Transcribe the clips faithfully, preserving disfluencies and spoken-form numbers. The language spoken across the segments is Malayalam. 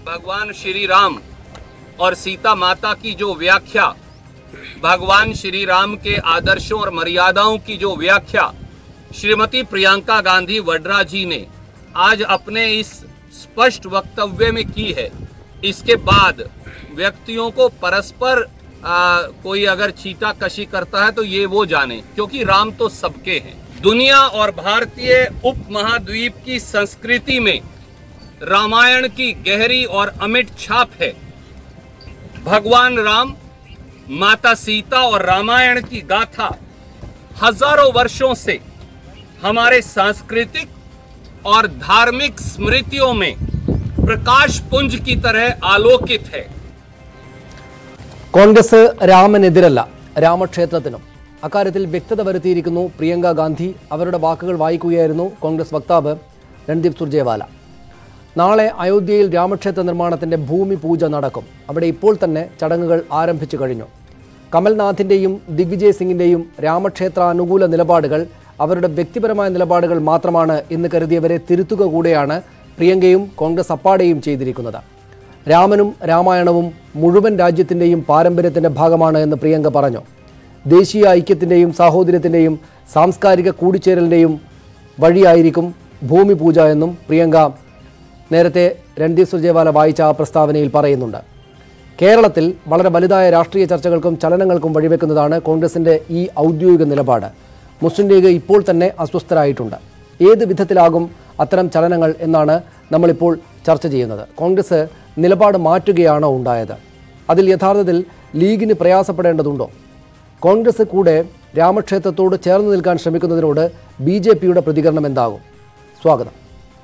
भगवान श्री राम और सीता माता की जो व्याख्या, भगवान श्री राम के आदर्शों और मर्यादाओं की जो व्याख्या श्रीमती प्रियंका गांधी वड्रा जी ने आज अपने इस स्पष्ट वक्तव्य में की है, इसके बाद व्यक्तियों को परस्पर आ, कोई अगर छींटाकशी करता है तो ये वो जाने, क्योंकि राम तो सबके हैं। दुनिया और भारतीय उपमहाद्वीप की संस्कृति में रामायण की गहरी और अमिट छाप है। भगवान राम, माता सीता और रामायण की गाथा हजारों वर्षों से हमारे सांस्कृतिक और धार्मिक स्मृतियों में प्रकाश पुंज की तरह आलोकित है। കോൺഗ്രസ് രാമനെതിരല്ല, രാമക്ഷേത്രത്തിനും. അക്കാര്യത്തിൽ വ്യക്തത വരുത്തിയിരിക്കുന്നു പ്രിയങ്ക ഗാന്ധി. അവരുടെ വാക്കുകൾ വായിക്കുകയായിരുന്നു കോൺഗ്രസ് വക്താവ് രൺദീപ് സുർജേവാല. നാളെ അയോധ്യയിൽ രാമക്ഷേത്ര നിർമ്മാണത്തിൻ്റെ ഭൂമി പൂജ നടക്കും. അവിടെ ഇപ്പോൾ തന്നെ ചടങ്ങുകൾ ആരംഭിച്ചു കഴിഞ്ഞു. കമൽനാഥിൻ്റെയും ദിഗ്വിജയ് സിംഗിൻ്റെയും രാമക്ഷേത്ര അനുകൂല നിലപാടുകൾ അവരുടെ വ്യക്തിപരമായ നിലപാടുകൾ മാത്രമാണ് എന്ന് കരുതിയവരെ തിരുത്തുക കൂടെയാണ് പ്രിയങ്കയും കോൺഗ്രസ് അപ്പാടെയും ചെയ്തിരിക്കുന്നത്. രാമനും രാമായണവും മുഴുവൻ രാജ്യത്തിൻ്റെയും പാരമ്പര്യത്തിൻ്റെ ഭാഗമാണ് എന്ന് പ്രിയങ്ക പറഞ്ഞു. ദേശീയ ഐക്യത്തിൻ്റെയും സാഹോദര്യത്തിൻ്റെയും സാംസ്കാരിക കൂടിച്ചേരലിൻ്റെയും വഴിയായിരിക്കും ഭൂമി പൂജ എന്നും പ്രിയങ്ക നേരത്തെ രൺദീപ് സുർജേവാല വായിച്ച ആ പ്രസ്താവനയിൽ പറയുന്നുണ്ട്. കേരളത്തിൽ വളരെ വലുതായ രാഷ്ട്രീയ ചർച്ചകൾക്കും ചലനങ്ങൾക്കും വഴിവെക്കുന്നതാണ് കോൺഗ്രസിൻ്റെ ഈ ഔദ്യോഗിക നിലപാട്. മുസ്ലിം ലീഗ് ഇപ്പോൾ തന്നെ അസ്വസ്ഥരായിട്ടുണ്ട്. ഏത് വിധത്തിലാകും അത്തരം ചലനങ്ങൾ എന്നാണ് നമ്മളിപ്പോൾ ചർച്ച ചെയ്യുന്നത്. കോൺഗ്രസ് നിലപാട് മാറ്റുകയാണോ ഉണ്ടായത്? അതിൽ യഥാർത്ഥത്തിൽ ലീഗിന് പ്രയാസപ്പെടേണ്ടതുണ്ടോ? കോൺഗ്രസ് കൂടെ രാമക്ഷേത്രത്തോട് ചേർന്ന് നിൽക്കാൻ ശ്രമിക്കുന്നതിനോട് ബി ജെ പിയുടെ പ്രതികരണം എന്താകും? സ്വാഗതം.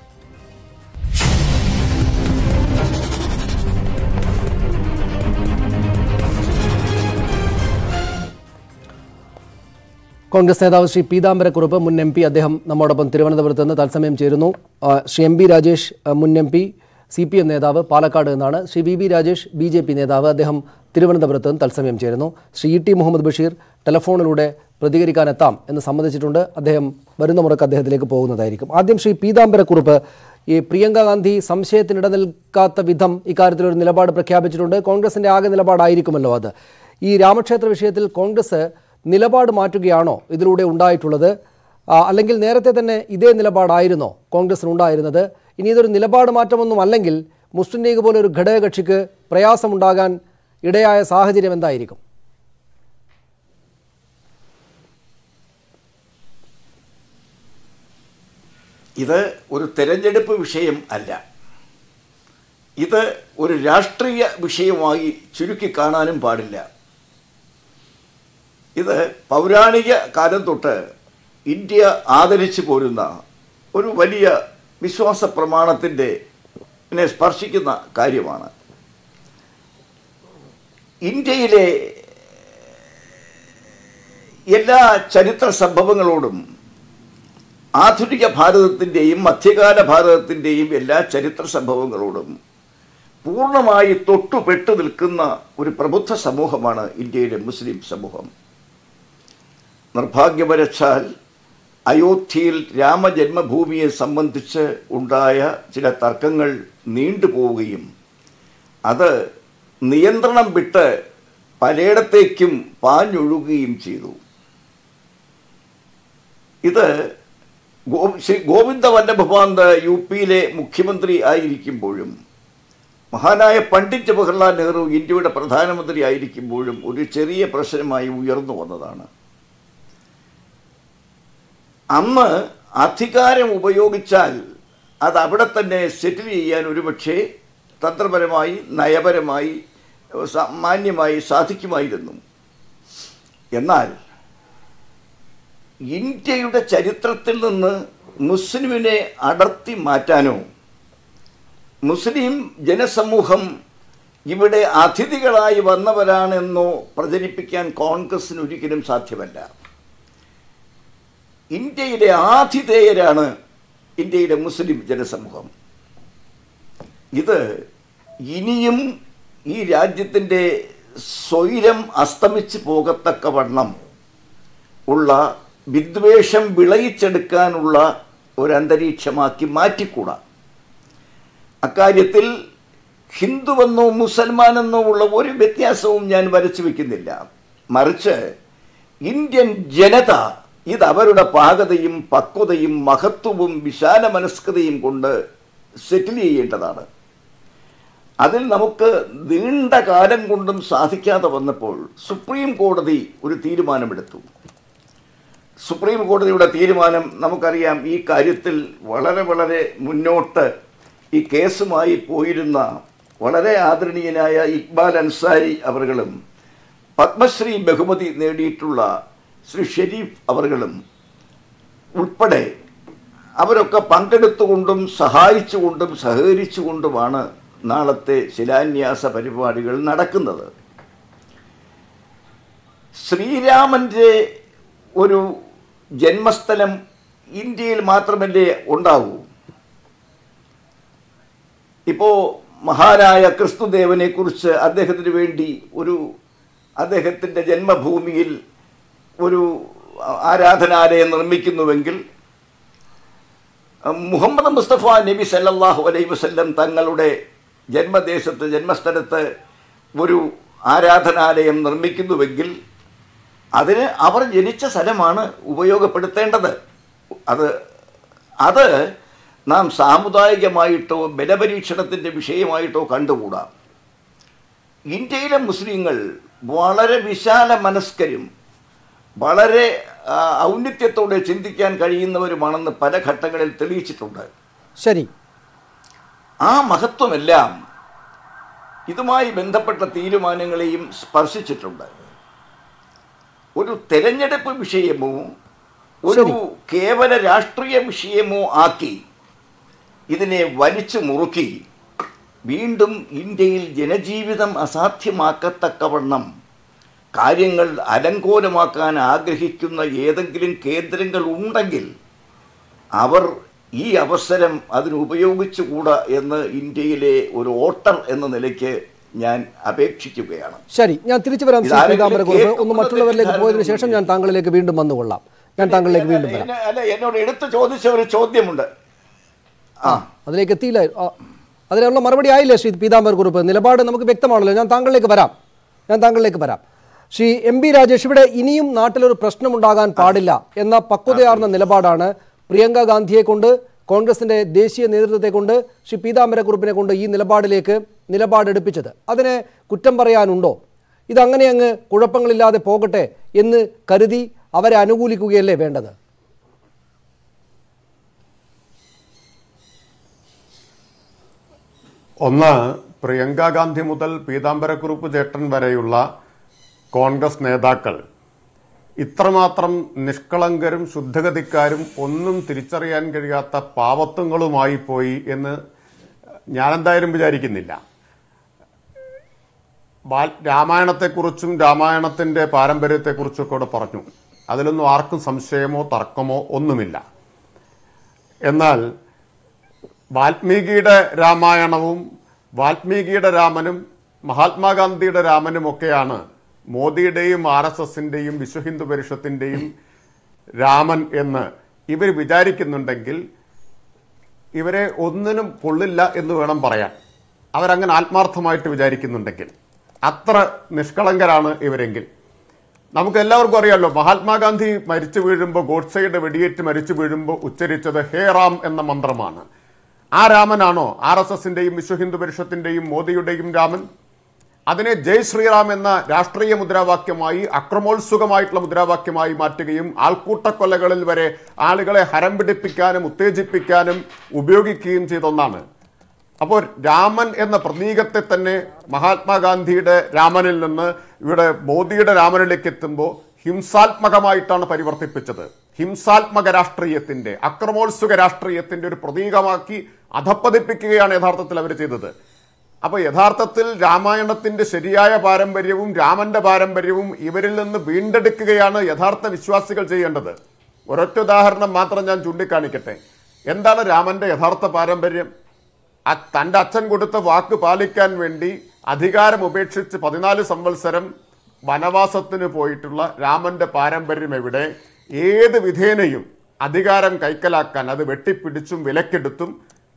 കോൺഗ്രസ് നേതാവ് ശ്രീ പീതാംബരക്കുറുപ്പ്, മുൻ എം പി, അദ്ദേഹം നമ്മോടൊപ്പം തിരുവനന്തപുരത്ത് നിന്ന് തത്സമയം ചേരുന്നു. ശ്രീ എം ബി രാജേഷ്, മുൻ M P, C P M നേതാവ്, പാലക്കാട് നിന്നാണ്. Shri V V Rajesh, B J P നേതാവ്, അദ്ദേഹം തിരുവനന്തപുരത്ത് നിന്ന് തത്സമയം ചേരുന്നു. ശ്രീ ഇ ടി മുഹമ്മദ് ബഷീർ ടെലഫോണിലൂടെ പ്രതികരിക്കാനെത്താം എന്ന് സമ്മതിച്ചിട്ടുണ്ട്. അദ്ദേഹം വരുന്ന മുറക്ക് അദ്ദേഹത്തിലേക്ക് പോകുന്നതായിരിക്കും. ആദ്യം ശ്രീ പീതാംബരക്കുറുപ്പ്, ഈ പ്രിയങ്ക ഗാന്ധി സംശയത്തിനിട നിൽക്കാത്ത വിധം ഇക്കാര്യത്തിലൊരു നിലപാട് പ്രഖ്യാപിച്ചിട്ടുണ്ട്. കോൺഗ്രസിൻ്റെ ആകെ നിലപാടായിരിക്കുമല്ലോ അത്. ഈ രാമക്ഷേത്ര വിഷയത്തിൽ കോൺഗ്രസ് നിലപാട് മാറ്റുകയാണോ ഇതിലൂടെ ഉണ്ടായിട്ടുള്ളത്? അല്ലെങ്കിൽ നേരത്തെ തന്നെ ഇതേ നിലപാടായിരുന്നോ കോൺഗ്രസിനുണ്ടായിരുന്നത്? ഇനി ഇതൊരു നിലപാട് മാറ്റമൊന്നും അല്ലെങ്കിൽ മുസ്ലിം ലീഗ് പോലെ ഒരു ഘടകകക്ഷിക്ക് പ്രയാസമുണ്ടാകാൻ ഇടയായ സാഹചര്യം എന്തായിരിക്കും? ഇത് ഒരു തെരഞ്ഞെടുപ്പ് വിഷയം അല്ല. ഇത് ഒരു രാഷ്ട്രീയ വിഷയമായി ചുരുക്കി കാണാനും പാടില്ല. ഇത് പൗരാണിക കാലം തൊട്ട് ഇന്ത്യ ആദരിച്ചു പോരുന്ന ഒരു വലിയ വിശ്വാസ പ്രമാണത്തിൻ്റെ നെ സ്പർശിക്കുന്ന കാര്യമാണ്. ഇന്ത്യയിലെ എല്ലാ ചരിത്ര സംഭവങ്ങളോടും ആധുനിക ഭാരതത്തിൻ്റെയും മധ്യകാല ഭാരതത്തിൻ്റെയും എല്ലാ ചരിത്ര സംഭവങ്ങളോടും പൂർണ്ണമായി തൊട്ടുപെട്ടു നിൽക്കുന്ന ഒരു പ്രബുദ്ധ സമൂഹമാണ് ഇന്ത്യയിലെ മുസ്ലിം സമൂഹം. നിർഭാഗ്യവശാൽ അയോധ്യയിൽ രാമജന്മഭൂമിയെ സംബന്ധിച്ച് ഉണ്ടായ ചില തർക്കങ്ങൾ നീണ്ടുപോവുകയും അത് നിയന്ത്രണം വിട്ട് പലയിടത്തേക്കും പാഞ്ഞൊഴുകുകയും ചെയ്തു. ഇത് ഗോ ശ്രീ ഗോവിന്ദ വല്ലഭപാന്ത് യു പിയിലെ മുഖ്യമന്ത്രി ആയിരിക്കുമ്പോഴും മഹാനായ പണ്ഡിറ്റ് ജവഹർലാൽ നെഹ്റു ഇന്ത്യയുടെ പ്രധാനമന്ത്രി ആയിരിക്കുമ്പോഴും ഒരു ചെറിയ പ്രശ്നമായി ഉയർന്നു വന്നതാണ്. അന്ന് അധികാരം ഉപയോഗിച്ചാൽ അത് അവിടെ തന്നെ സെറ്റിൽ ചെയ്യാൻ ഒരുപക്ഷെ തന്ത്രപരമായി നയപരമായി മാന്യമായി സാധിക്കുമായിരുന്നു. എന്നാൽ ഇന്ത്യയുടെ ചരിത്രത്തിൽ നിന്ന് മുസ്ലിമിനെ അടർത്തി മാറ്റാനോ മുസ്ലിം ജനസമൂഹം ഇവിടെ അതിഥികളായി വന്നവരാണെന്നോ പ്രചരിപ്പിക്കാൻ കോൺഗ്രസിന് ഒരിക്കലും സാധ്യമല്ല. ഇന്ത്യയിലെ ആതിഥേയരാണ് ഇന്ത്യയിലെ മുസ്ലിം ജനസമൂഹം. ഇത് ഇനിയും ഈ രാജ്യത്തിൻ്റെ സ്വൈരം അസ്തമിച്ച് പോകത്തക്കവണ്ണം ഉള്ള വിദ്വേഷം വിളയിച്ചെടുക്കാനുള്ള ഒരന്തരീക്ഷമാക്കി മാറ്റിക്കൂടാ. അക്കാര്യത്തിൽ ഹിന്ദുവെന്നോ മുസൽമാനെന്നോ ഉള്ള ഒരു വ്യത്യാസവും ഞാൻ വരച്ചു വയ്ക്കുന്നില്ല. മറിച്ച് ഇന്ത്യൻ ജനത ഇത് അവരുടെ പാകതയും പക്വതയും മഹത്വവും വിശാല മനസ്കതയും കൊണ്ട് സെറ്റിൽ ചെയ്യേണ്ടതാണ്. അതിൽ നമുക്ക് നീണ്ട കാലം കൊണ്ടും സാധിക്കാതെ വന്നപ്പോൾ സുപ്രീം കോടതി ഒരു തീരുമാനമെടുത്തു. സുപ്രീം കോടതിയുടെ തീരുമാനം നമുക്കറിയാം. ഈ കാര്യത്തിൽ വളരെ വളരെ മുന്നോട്ട് ഈ കേസുമായി പോയിരുന്ന വളരെ ആദരണീയനായ ഇക്ബാൽ അൻസാരി അവர்களுം പത്മശ്രീ ബഹുമതി നേടിയിട്ടുള്ള ശ്രീ ഷെരീഫ് അവர்களுം ഉൾപ്പെടെ അവരൊക്കെ പങ്കെടുത്തുകൊണ്ടും സഹായിച്ചുകൊണ്ടും സഹകരിച്ചുകൊണ്ടുമാണ് നാളത്തെ ശിലാന്യാസ പരിപാടികൾ നടക്കുന്നത്. ശ്രീരാമൻ്റെ ഒരു ജന്മസ്ഥലം ഇന്ത്യയിൽ മാത്രമല്ലേ ഉണ്ടാവൂ? ഇപ്പോൾ മഹാനായ ക്രിസ്തുദേവനെക്കുറിച്ച് അദ്ദേഹത്തിന് വേണ്ടി ഒരു അദ്ദേഹത്തിൻ്റെ ജന്മഭൂമിയിൽ ഒരു ആരാധനാലയം നിർമ്മിക്കുന്നുവെങ്കിൽ മുഹമ്മദ് മുസ്തഫ നബി സല്ലല്ലാഹു അലൈഹി വസല്ലം തങ്ങളുടെ ജന്മദേശത്ത് ജന്മസ്ഥലത്ത് ഒരു ആരാധനാലയം നിർമ്മിക്കുന്നുവെങ്കിൽ അതിന് അവർ ജനിച്ച സ്ഥലമാണ് ഉപയോഗപ്പെടുത്തേണ്ടത്. അത് അത് നാം സാമുദായികമായിട്ടോ ബലപരീക്ഷണത്തിൻ്റെ വിഷയമായിട്ടോ കണ്ടുകൂടാ. ഇന്ത്യയിലെ മുസ്ലിങ്ങൾ വളരെ വിശാല മനസ്കരും വളരെ ഔന്നിത്യത്തോടെ ചിന്തിക്കാൻ കഴിയുന്നവരുമാണെന്ന് പല ഘട്ടങ്ങളിൽ തെളിയിച്ചിട്ടുണ്ട്. ശരി, ആ മഹത്വമെല്ലാം ഇതുമായി ബന്ധപ്പെട്ട തീരുമാനങ്ങളെയും സ്പർശിച്ചിട്ടുണ്ട്. ഒരു തെരഞ്ഞെടുപ്പ് വിഷയമോ ഒരു കേവല രാഷ്ട്രീയ വിഷയമോ ആക്കി ഇതിനെ വലിച്ചു മുറുക്കി വീണ്ടും ഇന്ത്യയിൽ ജനജീവിതം അസാധ്യമാക്കത്തക്കവണ്ണം കാര്യങ്ങൾ അലങ്കോലമാക്കാൻ ആഗ്രഹിക്കുന്ന ഏതെങ്കിലും കേന്ദ്രങ്ങൾ ഉണ്ടെങ്കിൽ അവർ ഈ അവസരം അതിനുപയോഗിച്ചുകൂടാ എന്ന് ഇന്ത്യയിലെ ഒരു വോട്ടർ എന്ന നിലയ്ക്ക് ഞാൻ അപേക്ഷിക്കുകയാണ്. ശരി, ഞാൻ തിരിച്ചു വരാം. ഒന്ന് മറ്റുള്ളവരിലേക്ക് പോയതിനു ശേഷം ഞാൻ താങ്കളിലേക്ക് വീണ്ടും വന്നുകൊള്ളാം. ഞാൻ താങ്കളിലേക്ക് വീണ്ടും വരാം. അല്ല, എന്നോട് എടുത്ത് ചോദിച്ച ഒരു ചോദ്യമുണ്ട്. ആ അതിലേക്ക് എത്തിയില്ല. അതിനുള്ള മറുപടി ആയില്ലേ ശ്രീ പീതാംബർ കുറുപ്പ്? നിലപാട് നമുക്ക് വ്യക്തമാണല്ലോ. ഞാൻ താങ്കളിലേക്ക് വരാം ഞാൻ താങ്കളിലേക്ക് വരാം ശ്രീ എം ബി രാജേഷ്, ഇവിടെ ഇനിയും നാട്ടിലൊരു പ്രശ്നമുണ്ടാകാൻ പാടില്ല എന്ന പക്വതയാർന്ന നിലപാടാണ് പ്രിയങ്ക ഗാന്ധിയെ കൊണ്ട്, കോൺഗ്രസിൻ്റെ ദേശീയ നേതൃത്വത്തെ കൊണ്ട്, ശ്രീ പീതാംബര കുറുപ്പിനെ കൊണ്ട് ഈ നിലപാടിലേക്ക് നിലപാടെടുപ്പിച്ചത്. അതിനെ കുറ്റം പറയാനുണ്ടോ? ഇതങ്ങനെ അങ്ങ് കുഴപ്പങ്ങളില്ലാതെ പോകട്ടെ എന്ന് കരുതി അവരെ അനുകൂലിക്കുകയല്ലേ വേണ്ടത്? ഒന്ന്, പ്രിയങ്ക ഗാന്ധി മുതൽ പീതാംബരക്കുറുപ്പ് ചേട്ടൻ വരെയുള്ള കോൺഗ്രസ് നേതാക്കൾ ഇത്രമാത്രം നിഷ്കളങ്കരും ശുദ്ധഗതിക്കാരും ഒന്നും തിരിച്ചറിയാൻ കഴിയാത്ത പാവത്വങ്ങളുമായി പോയി എന്ന് ഞാനെന്തായാലും വിചാരിക്കുന്നില്ല. രാമായണത്തെക്കുറിച്ചും രാമായണത്തിന്റെ പാരമ്പര്യത്തെക്കുറിച്ചൊക്കെ ഇവിടെ പറഞ്ഞു. അതിലൊന്നും ആർക്കും സംശയമോ തർക്കമോ ഒന്നുമില്ല. എന്നാൽ വാൽമീകിയുടെ രാമായണവും വാൽമീകിയുടെ രാമനും മഹാത്മാഗാന്ധിയുടെ രാമനുമൊക്കെയാണ് മോദിയുടെയും ആർ എസ് എസിന്റെയും വിശ്വഹിന്ദു പരിഷത്തിന്റെയും രാമൻ എന്ന് ഇവർ വിചാരിക്കുന്നുണ്ടെങ്കിൽ ഇവരെ ഒന്നിനും കൊള്ളില്ല എന്ന് വേണം പറയാൻ. അവരങ്ങനെ ആത്മാർത്ഥമായിട്ട് വിചാരിക്കുന്നുണ്ടെങ്കിൽ, അത്ര നിഷ്കളങ്കരാണ് ഇവരെങ്കിൽ. നമുക്ക് എല്ലാവർക്കും അറിയാമല്ലോ, മഹാത്മാഗാന്ധി മരിച്ചു വീഴുമ്പോൾ, ഗോഡ്സെയുടെ വെടിയേറ്റ് മരിച്ചു വീഴുമ്പോൾ ഉച്ചരിച്ചത് ഹേ റാം എന്ന മന്ത്രമാണ്. ആ രാമനാണോ ആർ എസ് എസിന്റെയും വിശ്വഹിന്ദു പരിഷത്തിന്റെയും മോദിയുടെയും രാമൻ? അതിനെ ജയ് ശ്രീറാം എന്ന രാഷ്ട്രീയ മുദ്രാവാക്യമായി, അക്രമോത്സുകമായിട്ടുള്ള മുദ്രാവാക്യമായി മാറ്റുകയും ആൾക്കൂട്ടക്കൊലകളിൽ വരെ ആളുകളെ ഹരം പിടിപ്പിക്കാനും ഉത്തേജിപ്പിക്കാനും ഉപയോഗിക്കുകയും ചെയ്ത ഒന്നാണ്. അപ്പോൾ രാമൻ എന്ന പ്രതീകത്തെ തന്നെ മഹാത്മാഗാന്ധിയുടെ രാമനിൽ നിന്ന് ഇവിടെ മോദിയുടെ രാമനിലേക്ക് എത്തുമ്പോൾ ഹിംസാത്മകമായിട്ടാണ് പരിവർത്തിപ്പിച്ചത്. ഹിംസാത്മക രാഷ്ട്രീയത്തിന്റെ, അക്രമോത്സുക രാഷ്ട്രീയത്തിന്റെ ഒരു പ്രതീകമാക്കി അധപ്പതിപ്പിക്കുകയാണ് യഥാർത്ഥത്തിൽ അവർ ചെയ്തത്. അപ്പൊ യഥാർത്ഥത്തിൽ രാമായണത്തിന്റെ ശരിയായ പാരമ്പര്യവും രാമന്റെ പാരമ്പര്യവും ഇവരിൽ നിന്ന് വീണ്ടെടുക്കുകയാണ് യഥാർത്ഥ വിശ്വാസികൾ ചെയ്യേണ്ടത്. ഒരൊറ്റ ഉദാഹരണം മാത്രം ഞാൻ ചൂണ്ടിക്കാണിക്കട്ടെ. എന്താണ് രാമന്റെ യഥാർത്ഥ പാരമ്പര്യം? തന്റെ അച്ഛൻ കൊടുത്ത വാക്ക് പാലിക്കാൻ വേണ്ടി അധികാരം ഉപേക്ഷിച്ച് പതിനാല് സംവത്സരം വനവാസത്തിന് പോയിട്ടുള്ള രാമന്റെ പാരമ്പര്യം എവിടെ? ഏത് വിധേനയും അധികാരം കൈക്കലാക്കാൻ, അത് വെട്ടിപ്പിടിച്ചും വിലക്കെടുത്തും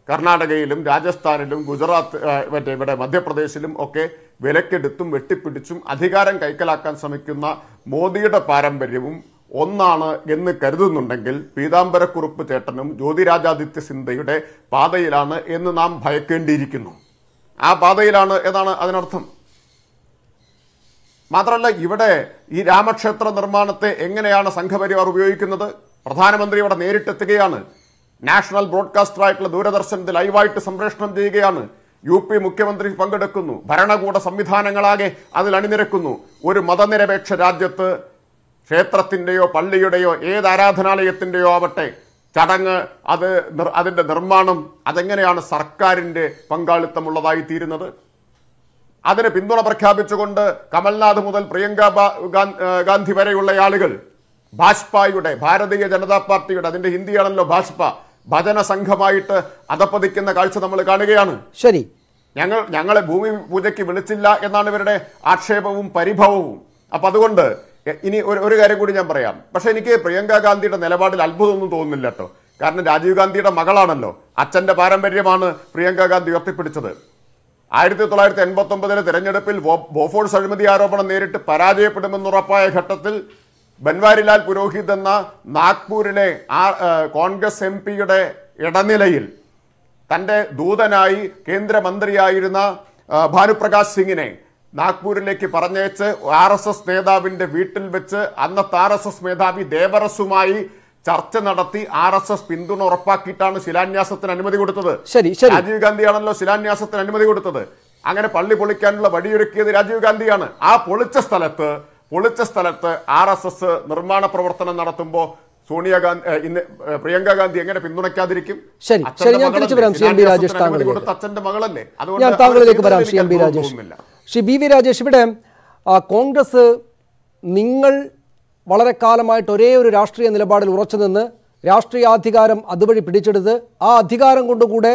കർണാടകയിലും രാജസ്ഥാനിലും ഗുജറാത്ത് മറ്റേ ഇവിടെ മധ്യപ്രദേശിലും ഒക്കെ വിലക്കെടുത്തും വെട്ടിപ്പിടിച്ചും അധികാരം കൈക്കലാക്കാൻ ശ്രമിക്കുന്ന മോദിയുടെ പാരമ്പര്യവും ഒന്നാണ് എന്ന് കരുതുന്നുണ്ടെങ്കിൽ പീതാംബരക്കുറുപ്പ് ചേട്ടനും ജ്യോതിരാജാദിത്യ സിന്ധ്യയുടെ പാതയിലാണ് എന്ന് നാം ഭയക്കേണ്ടിയിരിക്കുന്നു. ആ പാതയിലാണ് എന്നാണ് അതിനർത്ഥം. മാത്രമല്ല, ഇവിടെ ഈ രാമക്ഷേത്ര നിർമ്മാണത്തെ എങ്ങനെയാണ് സംഘപരിവാർ ഉപയോഗിക്കുന്നത്? പ്രധാനമന്ത്രി ഇവിടെ നേരിട്ടെത്തുകയാണ്. നാഷണൽ ബ്രോഡ്കാസ്റ്ററായിട്ടുള്ള ദൂരദർശനത്തിൽ ലൈവായിട്ട് സംപ്രേഷണം ചെയ്യുകയാണ്. യു പി മുഖ്യമന്ത്രി പങ്കെടുക്കുന്നു. ഭരണകൂട സംവിധാനങ്ങളാകെ അതിൽ അണിനിരക്കുന്നു. ഒരു മതനിരപേക്ഷ രാജ്യത്ത് ക്ഷേത്രത്തിൻ്റെയോ പള്ളിയുടെയോ ഏത് ആരാധനാലയത്തിൻ്റെയോ ആവട്ടെ ചടങ്ങ്, അത് അതിൻ്റെ നിർമ്മാണം അതെങ്ങനെയാണ് സർക്കാരിൻ്റെ പങ്കാളിത്തമുള്ളതായി തീരുന്നത്? അതിന് പിന്തുണ പ്രഖ്യാപിച്ചുകൊണ്ട് കമൽനാഥ് മുതൽ പ്രിയങ്ക ഗാന്ധി വരെയുള്ള ആളുകൾ ഭാജ്പയുടെ ഭാരതീയ ജനതാ പാർട്ടിയുടെ, അതിന്റെ ഹിന്ദിയാണല്ലോ ഭാജ്പ, ഭജന സംഘമായിട്ട് അധപ്പതിക്കുന്ന കാഴ്ച നമ്മൾ കാണുകയാണ്. ശരി, ഞങ്ങൾ ഞങ്ങളെ ഭൂമി പൂജയ്ക്ക് വിളിച്ചില്ല എന്നാണ് ഇവരുടെ ആക്ഷേപവും പരിഭവവും. അപ്പൊ അതുകൊണ്ട് ഇനി ഒരു കാര്യം കൂടി ഞാൻ പറയാം. പക്ഷെ എനിക്ക് പ്രിയങ്ക ഗാന്ധിയുടെ നിലപാടിൽ അത്ഭുതമൊന്നും തോന്നുന്നില്ല കേട്ടോ. കാരണം രാജീവ് ഗാന്ധിയുടെ മകളാണല്ലോ, അച്ഛന്റെ പാരമ്പര്യമാണ് പ്രിയങ്ക ഗാന്ധി ഉയർത്തിപ്പിടിച്ചത്. ആയിരത്തി തൊള്ളായിരത്തി എൺപത്തി ഒമ്പതിലെ തെരഞ്ഞെടുപ്പിൽ ബോഫോഴ്സ് അഴിമതി ആരോപണം നേരിട്ട് പരാജയപ്പെടുമെന്നുറപ്പായ ഘട്ടത്തിൽ ബൻവാരിലാൽ പുരോഹിത് എന്ന നാഗ്പൂരിലെ ആ കോൺഗ്രസ് എം പിയുടെ ഇടനിലയിൽ തൻ്റെ ദൂതനായി കേന്ദ്രമന്ത്രിയായിരുന്ന ഭാനുപ്രകാശ് സിംഗിനെ നാഗ്പൂരിലേക്ക് പറഞ്ഞയച്ച് ആർ എസ് എസ് നേതാവിന്റെ വീട്ടിൽ വെച്ച് അന്നത്തെ ആർ എസ് എസ് മേധാവി ദേവറസുമായി ചർച്ച നടത്തി ആർ എസ് എസ് പിന്തുണ ഉറപ്പാക്കിയിട്ടാണ് ശിലാന്യാസത്തിന് അനുമതി കൊടുത്തത്. രാജീവ് ഗാന്ധിയാണല്ലോ ശിലാന്യാസത്തിന് അനുമതി കൊടുത്തത്. അങ്ങനെ പള്ളി പൊളിക്കാനുള്ള വഴിയൊരുക്കിയത് രാജീവ് ഗാന്ധിയാണ്. ആ പൊളിച്ച സ്ഥലത്ത് പൊളിച്ച സ്ഥലത്ത് ആർ എസ് എസ് നിർമ്മാണ പ്രവർത്തനം നടത്തുമ്പോൾ സോണിയാഗാന്ധി ഇന്ന് പ്രിയങ്ക ഗാന്ധി എങ്ങനെ പിന്തുണയ്ക്കാതിരിക്കും? ശരി ശരി ഞാൻ തിരിച്ചു വരാം. ശ്രീ എം ബി രാജേഷ് താങ്കളിലേക്ക്. അച്ഛന്റെ മകളല്ലേ, ഞാൻ താങ്കളിലേക്ക് വരാം. Shri M B Rajesh Shri B V Rajesh, ഇവിടെ കോൺഗ്രസ് നിങ്ങൾ വളരെ കാലമായിട്ട് ഒരേ ഒരു രാഷ്ട്രീയ നിലപാടിൽ ഉറച്ചു നിന്ന് രാഷ്ട്രീയാധികാരം അതുവഴി പിടിച്ചെടുത്ത് ആ അധികാരം കൊണ്ടുകൂടെ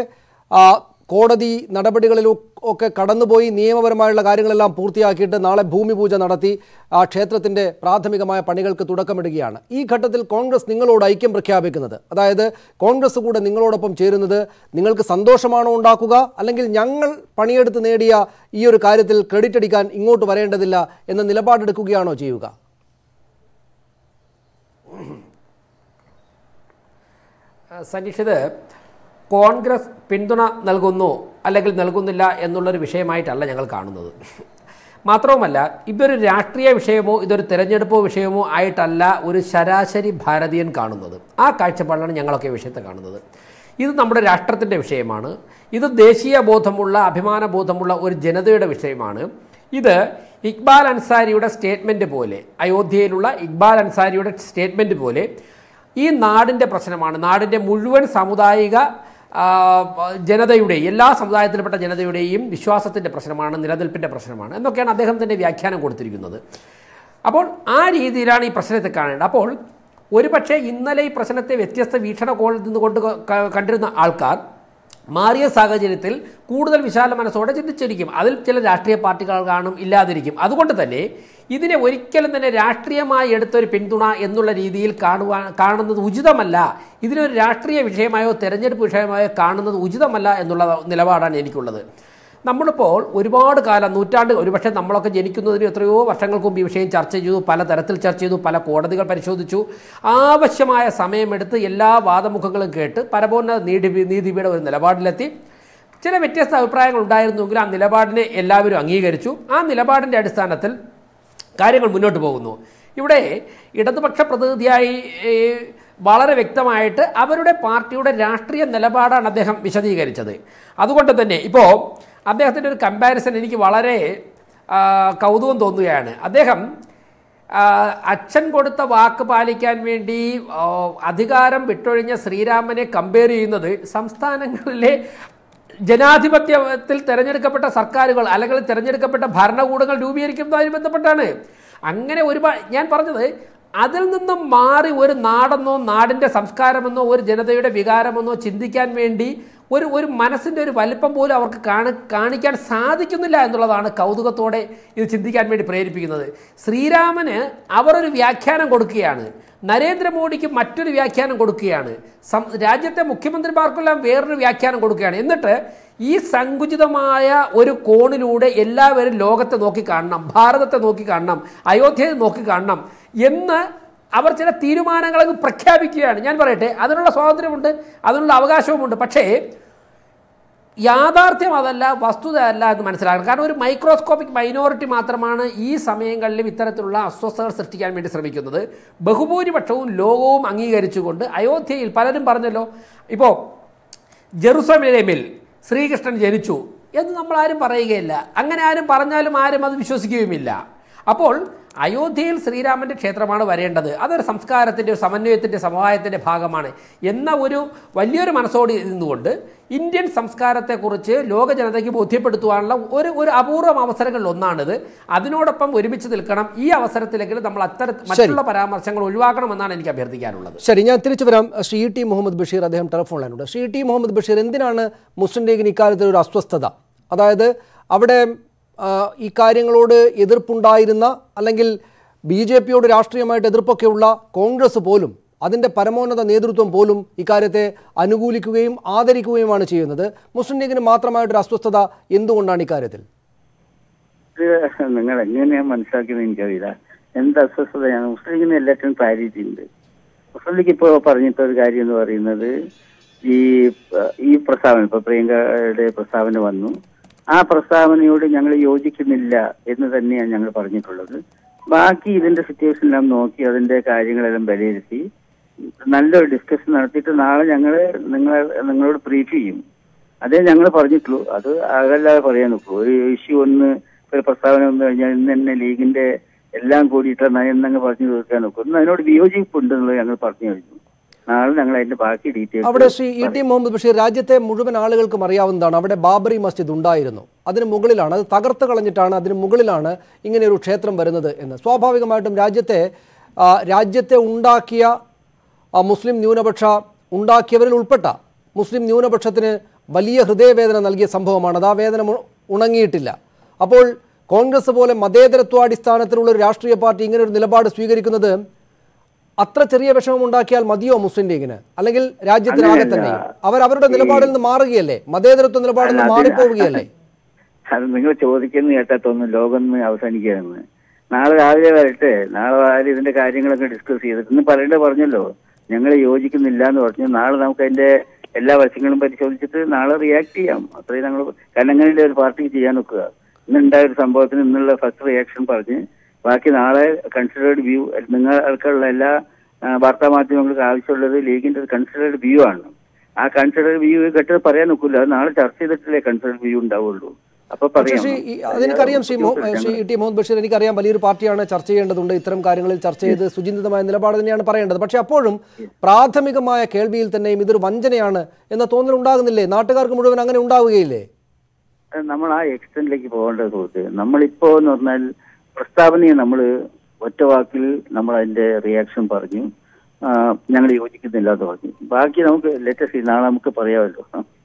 കോടതി നടപടികളിലും ഒക്കെ കടന്നുപോയി നിയമപരമായുള്ള കാര്യങ്ങളെല്ലാം പൂർത്തിയാക്കിയിട്ട് നാളെ ഭൂമി പൂജ നടത്തി ആ ക്ഷേത്രത്തിൻ്റെ പ്രാഥമികമായ പണികൾക്ക് തുടക്കമിടുകയാണ്. ഈ ഘട്ടത്തിൽ കോൺഗ്രസ് നിങ്ങളോട് ഐക്യം പ്രഖ്യാപിക്കുന്നത്, അതായത് കോൺഗ്രസ് കൂടെ നിങ്ങളോടൊപ്പം ചേരുന്നത് നിങ്ങൾക്ക് സന്തോഷമാണോ ഉണ്ടാക്കുക, അല്ലെങ്കിൽ ഞങ്ങൾ പണിയെടുത്ത് നേടിയ ഈ ഒരു കാര്യത്തിൽ ക്രെഡിറ്റ് അടിക്കാൻ ഇങ്ങോട്ട് വരേണ്ടതില്ല എന്ന നിലപാടെടുക്കുകയാണോ ചെയ്യുക? സനീഷിത് കോൺഗ്രസ് പിന്തുണ നൽകുന്നു അല്ലെങ്കിൽ നൽകുന്നില്ല എന്നുള്ളൊരു വിഷയമായിട്ടല്ല ഞങ്ങൾ കാണുന്നത്. മാത്രവുമല്ല, ഇതൊരു രാഷ്ട്രീയ വിഷയമോ ഇതൊരു തെരഞ്ഞെടുപ്പോ വിഷയമോ ആയിട്ടല്ല ഒരു ശരാശരി ഭാരതീയൻ കാണുന്നത്. ആ കാഴ്ചപ്പാടാണ് ഞങ്ങളൊക്കെ വിഷയത്തെ കാണുന്നത്. ഇത് നമ്മുടെ രാഷ്ട്രത്തിൻ്റെ വിഷയമാണ്. ഇത് ദേശീയ ബോധമുള്ള അഭിമാന ബോധമുള്ള ഒരു ജനതയുടെ വിഷയമാണ്. ഇത് ഇക്ബാൽ അൻസാരിയുടെ സ്റ്റേറ്റ്മെൻറ്റ് പോലെ, അയോധ്യയിലുള്ള ഇക്ബാൽ അൻസാരിയുടെ സ്റ്റേറ്റ്മെൻറ്റ് പോലെ ഈ നാടിൻ്റെ പ്രശ്നമാണ്. നാടിൻ്റെ മുഴുവൻ സാമുദായിക ജനതയുടെയും എല്ലാ സമുദായത്തിൽപ്പെട്ട ജനതയുടെയും വിശ്വാസത്തിൻ്റെ പ്രശ്നമാണ്, നിലനിൽപ്പിൻ്റെ പ്രശ്നമാണ് എന്നൊക്കെയാണ് അദ്ദേഹം തന്നെ വ്യാഖ്യാനം കൊടുത്തിരിക്കുന്നത്. അപ്പോൾ ആ രീതിയിലാണ് ഈ പ്രശ്നത്തെ കാണേണ്ടത്. അപ്പോൾ ഒരുപക്ഷെ ഇന്നലെ ഈ പ്രശ്നത്തെ വ്യത്യസ്ത വീക്ഷണകോണിൽ നിന്നുകൊണ്ട് കണ്ടിരുന്ന ആൾക്കാർ മാറിയ സാഹചര്യത്തിൽ കൂടുതൽ വിശാല മനസ്സോടെ ചിന്തിച്ചിരിക്കും. അതിൽ ചില രാഷ്ട്രീയ പാർട്ടികൾ കാണും, ഇല്ലാതിരിക്കും. അതുകൊണ്ട് തന്നെ ഇതിനെ ഒരിക്കലും തന്നെ രാഷ്ട്രീയമായി എടുത്തൊരു പിന്തുണ എന്നുള്ള രീതിയിൽ കാണുവാൻ കാണുന്നത് ഉചിതമല്ല. ഇതിനൊരു രാഷ്ട്രീയ വിഷയമായോ തെരഞ്ഞെടുപ്പ് വിഷയമായോ കാണുന്നത് ഉചിതമല്ല എന്നുള്ള നിലപാടാണ് എനിക്കുള്ളത്. നമ്മളിപ്പോൾ ഒരുപാട് കാലം, നൂറ്റാണ്ട്, ഒരുപക്ഷെ നമ്മളൊക്കെ ജനിക്കുന്നതിന് എത്രയോ വർഷങ്ങൾക്ക് മുമ്പ് ഈ വിഷയം ചർച്ച ചെയ്തു, പല തരത്തിൽ ചർച്ച ചെയ്തു, പല കോടതികൾ പരിശോധിച്ചു, ആവശ്യമായ സമയമെടുത്ത് എല്ലാ വാദമുഖങ്ങളും കേട്ട് പരമോന്നത നീതി നീതിപീഠം ഒരു നിലപാടിലെത്തി. ചില വ്യത്യസ്ത അഭിപ്രായങ്ങൾ ഉണ്ടായിരുന്നുവെങ്കിൽ ആ നിലപാടിനെ എല്ലാവരും അംഗീകരിച്ചു. ആ നിലപാടിൻ്റെ അടിസ്ഥാനത്തിൽ കാര്യങ്ങൾ മുന്നോട്ട് പോകുന്നു. ഇവിടെ ഇടതുപക്ഷ പ്രതിനിധിയായി വളരെ വ്യക്തമായിട്ട് അവരുടെ പാർട്ടിയുടെ രാഷ്ട്രീയ നിലപാടാണ് അദ്ദേഹം വിശദീകരിച്ചത്. അതുകൊണ്ട് തന്നെ ഇപ്പോൾ അദ്ദേഹത്തിൻ്റെ ഒരു കമ്പാരിസൺ എനിക്ക് വളരെ കൗതുകം തോന്നുകയാണ്. അദ്ദേഹം അച്ഛൻ കൊടുത്ത വാക്ക് പാലിക്കാൻ വേണ്ടി അധികാരം വിട്ടൊഴിഞ്ഞ ശ്രീരാമനെ കമ്പയർ ചെയ്യുന്നത് സംസ്ഥാനങ്ങളിലെ ജനാധിപത്യത്തിൽ തിരഞ്ഞെടുക്കപ്പെട്ട സർക്കാരുകൾ അല്ലെങ്കിൽ തിരഞ്ഞെടുക്കപ്പെട്ട ഭരണകൂടങ്ങൾ രൂപീകരിക്കുന്നതുമായി ബന്ധപ്പെട്ടാണ്. അങ്ങനെ ഒരുപാട് ഞാൻ പറഞ്ഞത് അതിൽ നിന്നും മാറി ഒരു നാടെന്നോ നാടിൻ്റെ സംസ്കാരമെന്നോ ഒരു ജനതയുടെ വികാരമെന്നോ ചിന്തിക്കാൻ വേണ്ടി ഒരു ഒരു മനസ്സിൻ്റെ ഒരു വലിപ്പം പോലും അവർക്ക് കാണി കാണിക്കാൻ സാധിക്കുന്നില്ല എന്നുള്ളതാണ് കൗതുകത്തോടെ ഇത് ചിന്തിക്കാൻ വേണ്ടി പ്രേരിപ്പിക്കുന്നത്. ശ്രീരാമന് അവർ ഒരു വ്യാഖ്യാനം കൊടുക്കുകയാണ്, നരേന്ദ്രമോദിക്ക് മറ്റൊരു വ്യാഖ്യാനം കൊടുക്കുകയാണ്, സം രാജ്യത്തെ മുഖ്യമന്ത്രിമാർക്കെല്ലാം വേറൊരു വ്യാഖ്യാനം കൊടുക്കുകയാണ്. എന്നിട്ട് ഈ സങ്കുചിതമായ ഒരു കോണിലൂടെ എല്ലാവരും ലോകത്തെ നോക്കിക്കാണണം, ഭാരതത്തെ നോക്കിക്കാണണം, അയോധ്യയെ നോക്കിക്കാണണം എന്ന് അവർ ചില തീരുമാനങ്ങളൊക്കെ പ്രഖ്യാപിക്കുകയാണ്. ഞാൻ പറയട്ടെ, അതിനുള്ള സ്വാതന്ത്ര്യമുണ്ട്, അതിനുള്ള അവകാശവുമുണ്ട്. പക്ഷേ യാഥാർത്ഥ്യം അതല്ല, വസ്തുത അല്ല എന്ന് മനസ്സിലാക്കണം. കാരണം ഒരു മൈക്രോസ്കോപ്പിക് മൈനോറിറ്റി മാത്രമാണ് ഈ സമയങ്ങളിലും ഇത്തരത്തിലുള്ള അസ്വസ്ഥതകൾ സൃഷ്ടിക്കാൻ വേണ്ടി ശ്രമിക്കുന്നത്. ബഹുഭൂരിപക്ഷവും ലോകവും അംഗീകരിച്ചുകൊണ്ട് അയോധ്യയിൽ പലരും പറഞ്ഞല്ലോ, ഇപ്പോൾ ജെറുസലേമിൽ ശ്രീകൃഷ്ണൻ ജനിച്ചു എന്ന് നമ്മൾ ആരും പറയുകയില്ല. അങ്ങനെ ആരും പറഞ്ഞാലും ആരും അത് വിശ്വസിക്കുകയുമില്ല. അപ്പോൾ അയോധ്യയിൽ ശ്രീരാമൻ്റെ ക്ഷേത്രമാണ് വരേണ്ടത്, അതൊരു സംസ്കാരത്തിൻ്റെ ഒരു സമന്വയത്തിൻ്റെ സമവായത്തിൻ്റെ ഭാഗമാണ് എന്ന ഒരു വലിയൊരു മനസ്സോടെ നിന്നുകൊണ്ട് ഇന്ത്യൻ സംസ്കാരത്തെക്കുറിച്ച് ലോക ജനതയ്ക്ക് ബോധ്യപ്പെടുത്തുവാനുള്ള ഒരു ഒരു അപൂർവം അവസരങ്ങളിൽ ഒന്നാണിത്. അതിനോടൊപ്പം ഒരുമിച്ച് നിൽക്കണം. ഈ അവസരത്തിലെങ്കിലും നമ്മൾ അത്തരം മറ്റുള്ള പരാമർശങ്ങൾ ഒഴിവാക്കണമെന്നാണ് എനിക്ക് അഭ്യർത്ഥിക്കാനുള്ളത്. ശരി, ഞാൻ തിരിച്ചു വരാം. ശ്രീ ടി മുഹമ്മദ് ബഷീർ, അദ്ദേഹം ടെലിഫോൺ ലൈനുണ്ട്. ശ്രീ ടി മുഹമ്മദ് ബഷീർ, എന്തിനാണ് മുസ്ലിം ലീഗിന് ഇക്കാര്യത്തിൽ ഒരു അസ്വസ്ഥത? അതായത് അവിടെ ഈ കാര്യങ്ങളോട് എതിർപ്പുണ്ടായിരുന്ന, അല്ലെങ്കിൽ ബി ജെ പിയോട് രാഷ്ട്രീയമായിട്ട് എതിർപ്പൊക്കെയുള്ള കോൺഗ്രസ് പോലും, അതിൻ്റെ പരമോന്നത നേതൃത്വം പോലും ഇക്കാര്യത്തെ അനുകൂലിക്കുകയും ആദരിക്കുകയുമാണ് ചെയ്യുന്നത്. മുസ്ലിം ലീഗിന് മാത്രമായിട്ടൊരു അസ്വസ്ഥത എന്തുകൊണ്ടാണ് ഇക്കാര്യത്തിൽ? നിങ്ങൾ എങ്ങനെയാണ് മനസ്സിലാക്കിയത് എനിക്കറിയില്ല. എന്ത് അസ്വസ്ഥതയാണ്? മുസ്ലിം ലീഗിന് എല്ലാറ്റിനും ക്ലാരിറ്റി ഉണ്ട്. മുസ്ലിം ലീഗ് ഇപ്പോൾ പറഞ്ഞിട്ട് ഒരു കാര്യം എന്ന് പറയുന്നത്, ഈ ഈ പ്രസ്താവന, ഇപ്പോൾ പ്രിയങ്കയുടെ പ്രസ്താവന വന്നു, ആ പ്രസ്താവനയോട് ഞങ്ങൾ യോജിക്കുന്നില്ല എന്ന് തന്നെയാണ് ഞങ്ങൾ പറഞ്ഞിട്ടുള്ളത്. ബാക്കി ഇതിന്റെ സിറ്റുവേഷനെല്ലാം നോക്കി അതിന്റെ കാര്യങ്ങളെല്ലാം വിലയിരുത്തി നല്ലൊരു ഡിസ്കഷൻ നടത്തിയിട്ട് നാളെ ഞങ്ങൾ നിങ്ങളെ നിങ്ങളോട് ബ്രീഫ് ചെയ്യും. അതേ ഞങ്ങൾ പറഞ്ഞിട്ടുള്ളൂ. അത് അകല്ലാതെ പറയാൻ നോക്കൂ. ഒരു ഇഷ്യൂ ഒന്ന്, ഒരു പ്രസ്താവന വന്നു കഴിഞ്ഞാൽ ഇന്ന് തന്നെ ലീഗിന്റെ എല്ലാം കൂടിയിട്ട് നയന്നങ്ങ് പറഞ്ഞു തീർക്കാൻ നോക്കും. ഒന്ന് അതിനോട് വിയോജിപ്പുണ്ടെന്നുള്ളത് ഞങ്ങൾ പറഞ്ഞു കഴിഞ്ഞു. നാളെ ഞങ്ങൾ അതിന്റെ ബാക്കി ഡീറ്റെയിൽസ്. അവിടെ ശ്രീ ഇ ടി മുഹമ്മദ് ബഷീർ, രാജ്യത്തെ മുഴുവൻ ആളുകൾക്കും അറിയാവുന്നതാണ്, അവിടെ ബാബറി മസ്ജിദ് ഉണ്ടായിരുന്നു, അതിന് മുകളിലാണ്, അത് തകർത്ത് കളഞ്ഞിട്ടാണ് അതിന് മുകളിലാണ് ഇങ്ങനെ ഒരു ക്ഷേത്രം വരുന്നത് എന്ന്. സ്വാഭാവികമായിട്ടും രാജ്യത്തെ രാജ്യത്തെ ഉണ്ടാക്കിയ മുസ്ലിം ന്യൂനപക്ഷ ഉണ്ടാക്കിയവരിൽ ഉൾപ്പെട്ട മുസ്ലിം ന്യൂനപക്ഷത്തിന് വലിയ ഹൃദയവേദന നൽകിയ സംഭവമാണ്. അത് ആ വേദന ഉണങ്ങിയിട്ടില്ല. അപ്പോൾ കോൺഗ്രസ് പോലെ മതേതരത്വാടിസ്ഥാനത്തിലുള്ള ഒരു രാഷ്ട്രീയ പാർട്ടി ഇങ്ങനെ ഒരു നിലപാട് സ്വീകരിക്കുന്നത് അത്ര ചെറിയ വിഷമം ഉണ്ടാക്കിയാൽ മതിയോ മുസ്ലിം ലീഗിന്? അല്ലെങ്കിൽ രാജ്യത്തിനാകെ തന്നെ അവർ അവരുടെ നിലപാടിൽ നിന്ന് മാറുകയല്ലേ, മതേതരത്വ നിലപാടിൽ നിന്ന് മാറിപ്പോവുകയല്ലേ? അത് നിങ്ങൾ ചോദിക്കുന്ന കേട്ടാത്തൊന്നും ലോകം അവസാനിക്കുകയെന്ന്. നാളെ രാവിലെ വരട്ടെ, നാളെ രാവിലെ ഇതിന്റെ കാര്യങ്ങളൊക്കെ ഡിസ്കസ് ചെയ്തിട്ട് ഇന്ന് പറയേണ്ടത് പറഞ്ഞല്ലോ, ഞങ്ങൾ യോജിക്കുന്നില്ല എന്ന് പറഞ്ഞു. നാളെ നമുക്ക് അതിന്റെ എല്ലാ വശങ്ങളും പരിശോധിച്ചിട്ട് നാളെ റിയാക്ട് ചെയ്യാം. അത്രയും ഞങ്ങൾ കലങ്ങലിന്റെ ഒരു പാർട്ടിക്ക് ചെയ്യാൻ നോക്കുക. ഇന്നുണ്ടായ ഒരു സംഭവത്തിന് ഇന്നുള്ള ഫസ്റ്റ് റിയാക്ഷൻ പറഞ്ഞ് ബാക്കി നാളെ കൺസിഡേർഡ് വ്യൂ, നിങ്ങൾക്കുള്ള എല്ലാ വാർത്താ മാധ്യമങ്ങൾക്ക് ആവശ്യമുള്ളത് ലീഗിന്റെ ഒരു കൺസിഡേർഡ് വ്യൂ ആണ്. ആ കൺസിഡേർഡ് വ്യൂ കേട്ടത് പറയാൻ നോക്കില്ല. അത് നാളെ ചർച്ച ചെയ്തിട്ടില്ലേ കൺസിഡേർഡ് വ്യൂ ഉണ്ടാവുള്ളൂ. അപ്പൊ പറയാം. അതെനിക്കറിയാം ശ്രീ ശ്രീ ടി മുഹമ്മദ് ബഷീർ, എനിക്കറിയാം വലിയൊരു പാർട്ടിയാണ്, ചർച്ച ചെയ്യേണ്ടതുണ്ട്, ഇത്തരം കാര്യങ്ങളിൽ ചർച്ച ചെയ്ത് സുചിന്തിതമായ നിലപാട് തന്നെയാണ് പറയേണ്ടത്. പക്ഷെ അപ്പോഴും പ്രാഥമികമായ കേൾവിയിൽ തന്നെയും ഇതൊരു വഞ്ചനയാണ് എന്ന തോന്നൽ ഉണ്ടാകുന്നില്ലേ? നാട്ടുകാർക്ക് മുഴുവൻ അങ്ങനെ ഉണ്ടാവുകയില്ലേ? നമ്മൾ ആ എക്സ്റ്റെൻഡിലേക്ക് പോകേണ്ടത് സുഹൃത്ത്. നമ്മളിപ്പോ എന്ന് പറഞ്ഞാൽ പ്രസ്താവനയെ നമ്മൾ ഒറ്റ വാക്കിൽ നമ്മൾ അതിന്റെ റിയാക്ഷൻ പറഞ്ഞു, ഞങ്ങൾ യോജിക്കുന്നില്ല എന്ന് പറഞ്ഞു. ബാക്കി നമുക്ക് ലേറ്റസ്റ്റ് നാളെ നമുക്ക് പറയാമല്ലോ.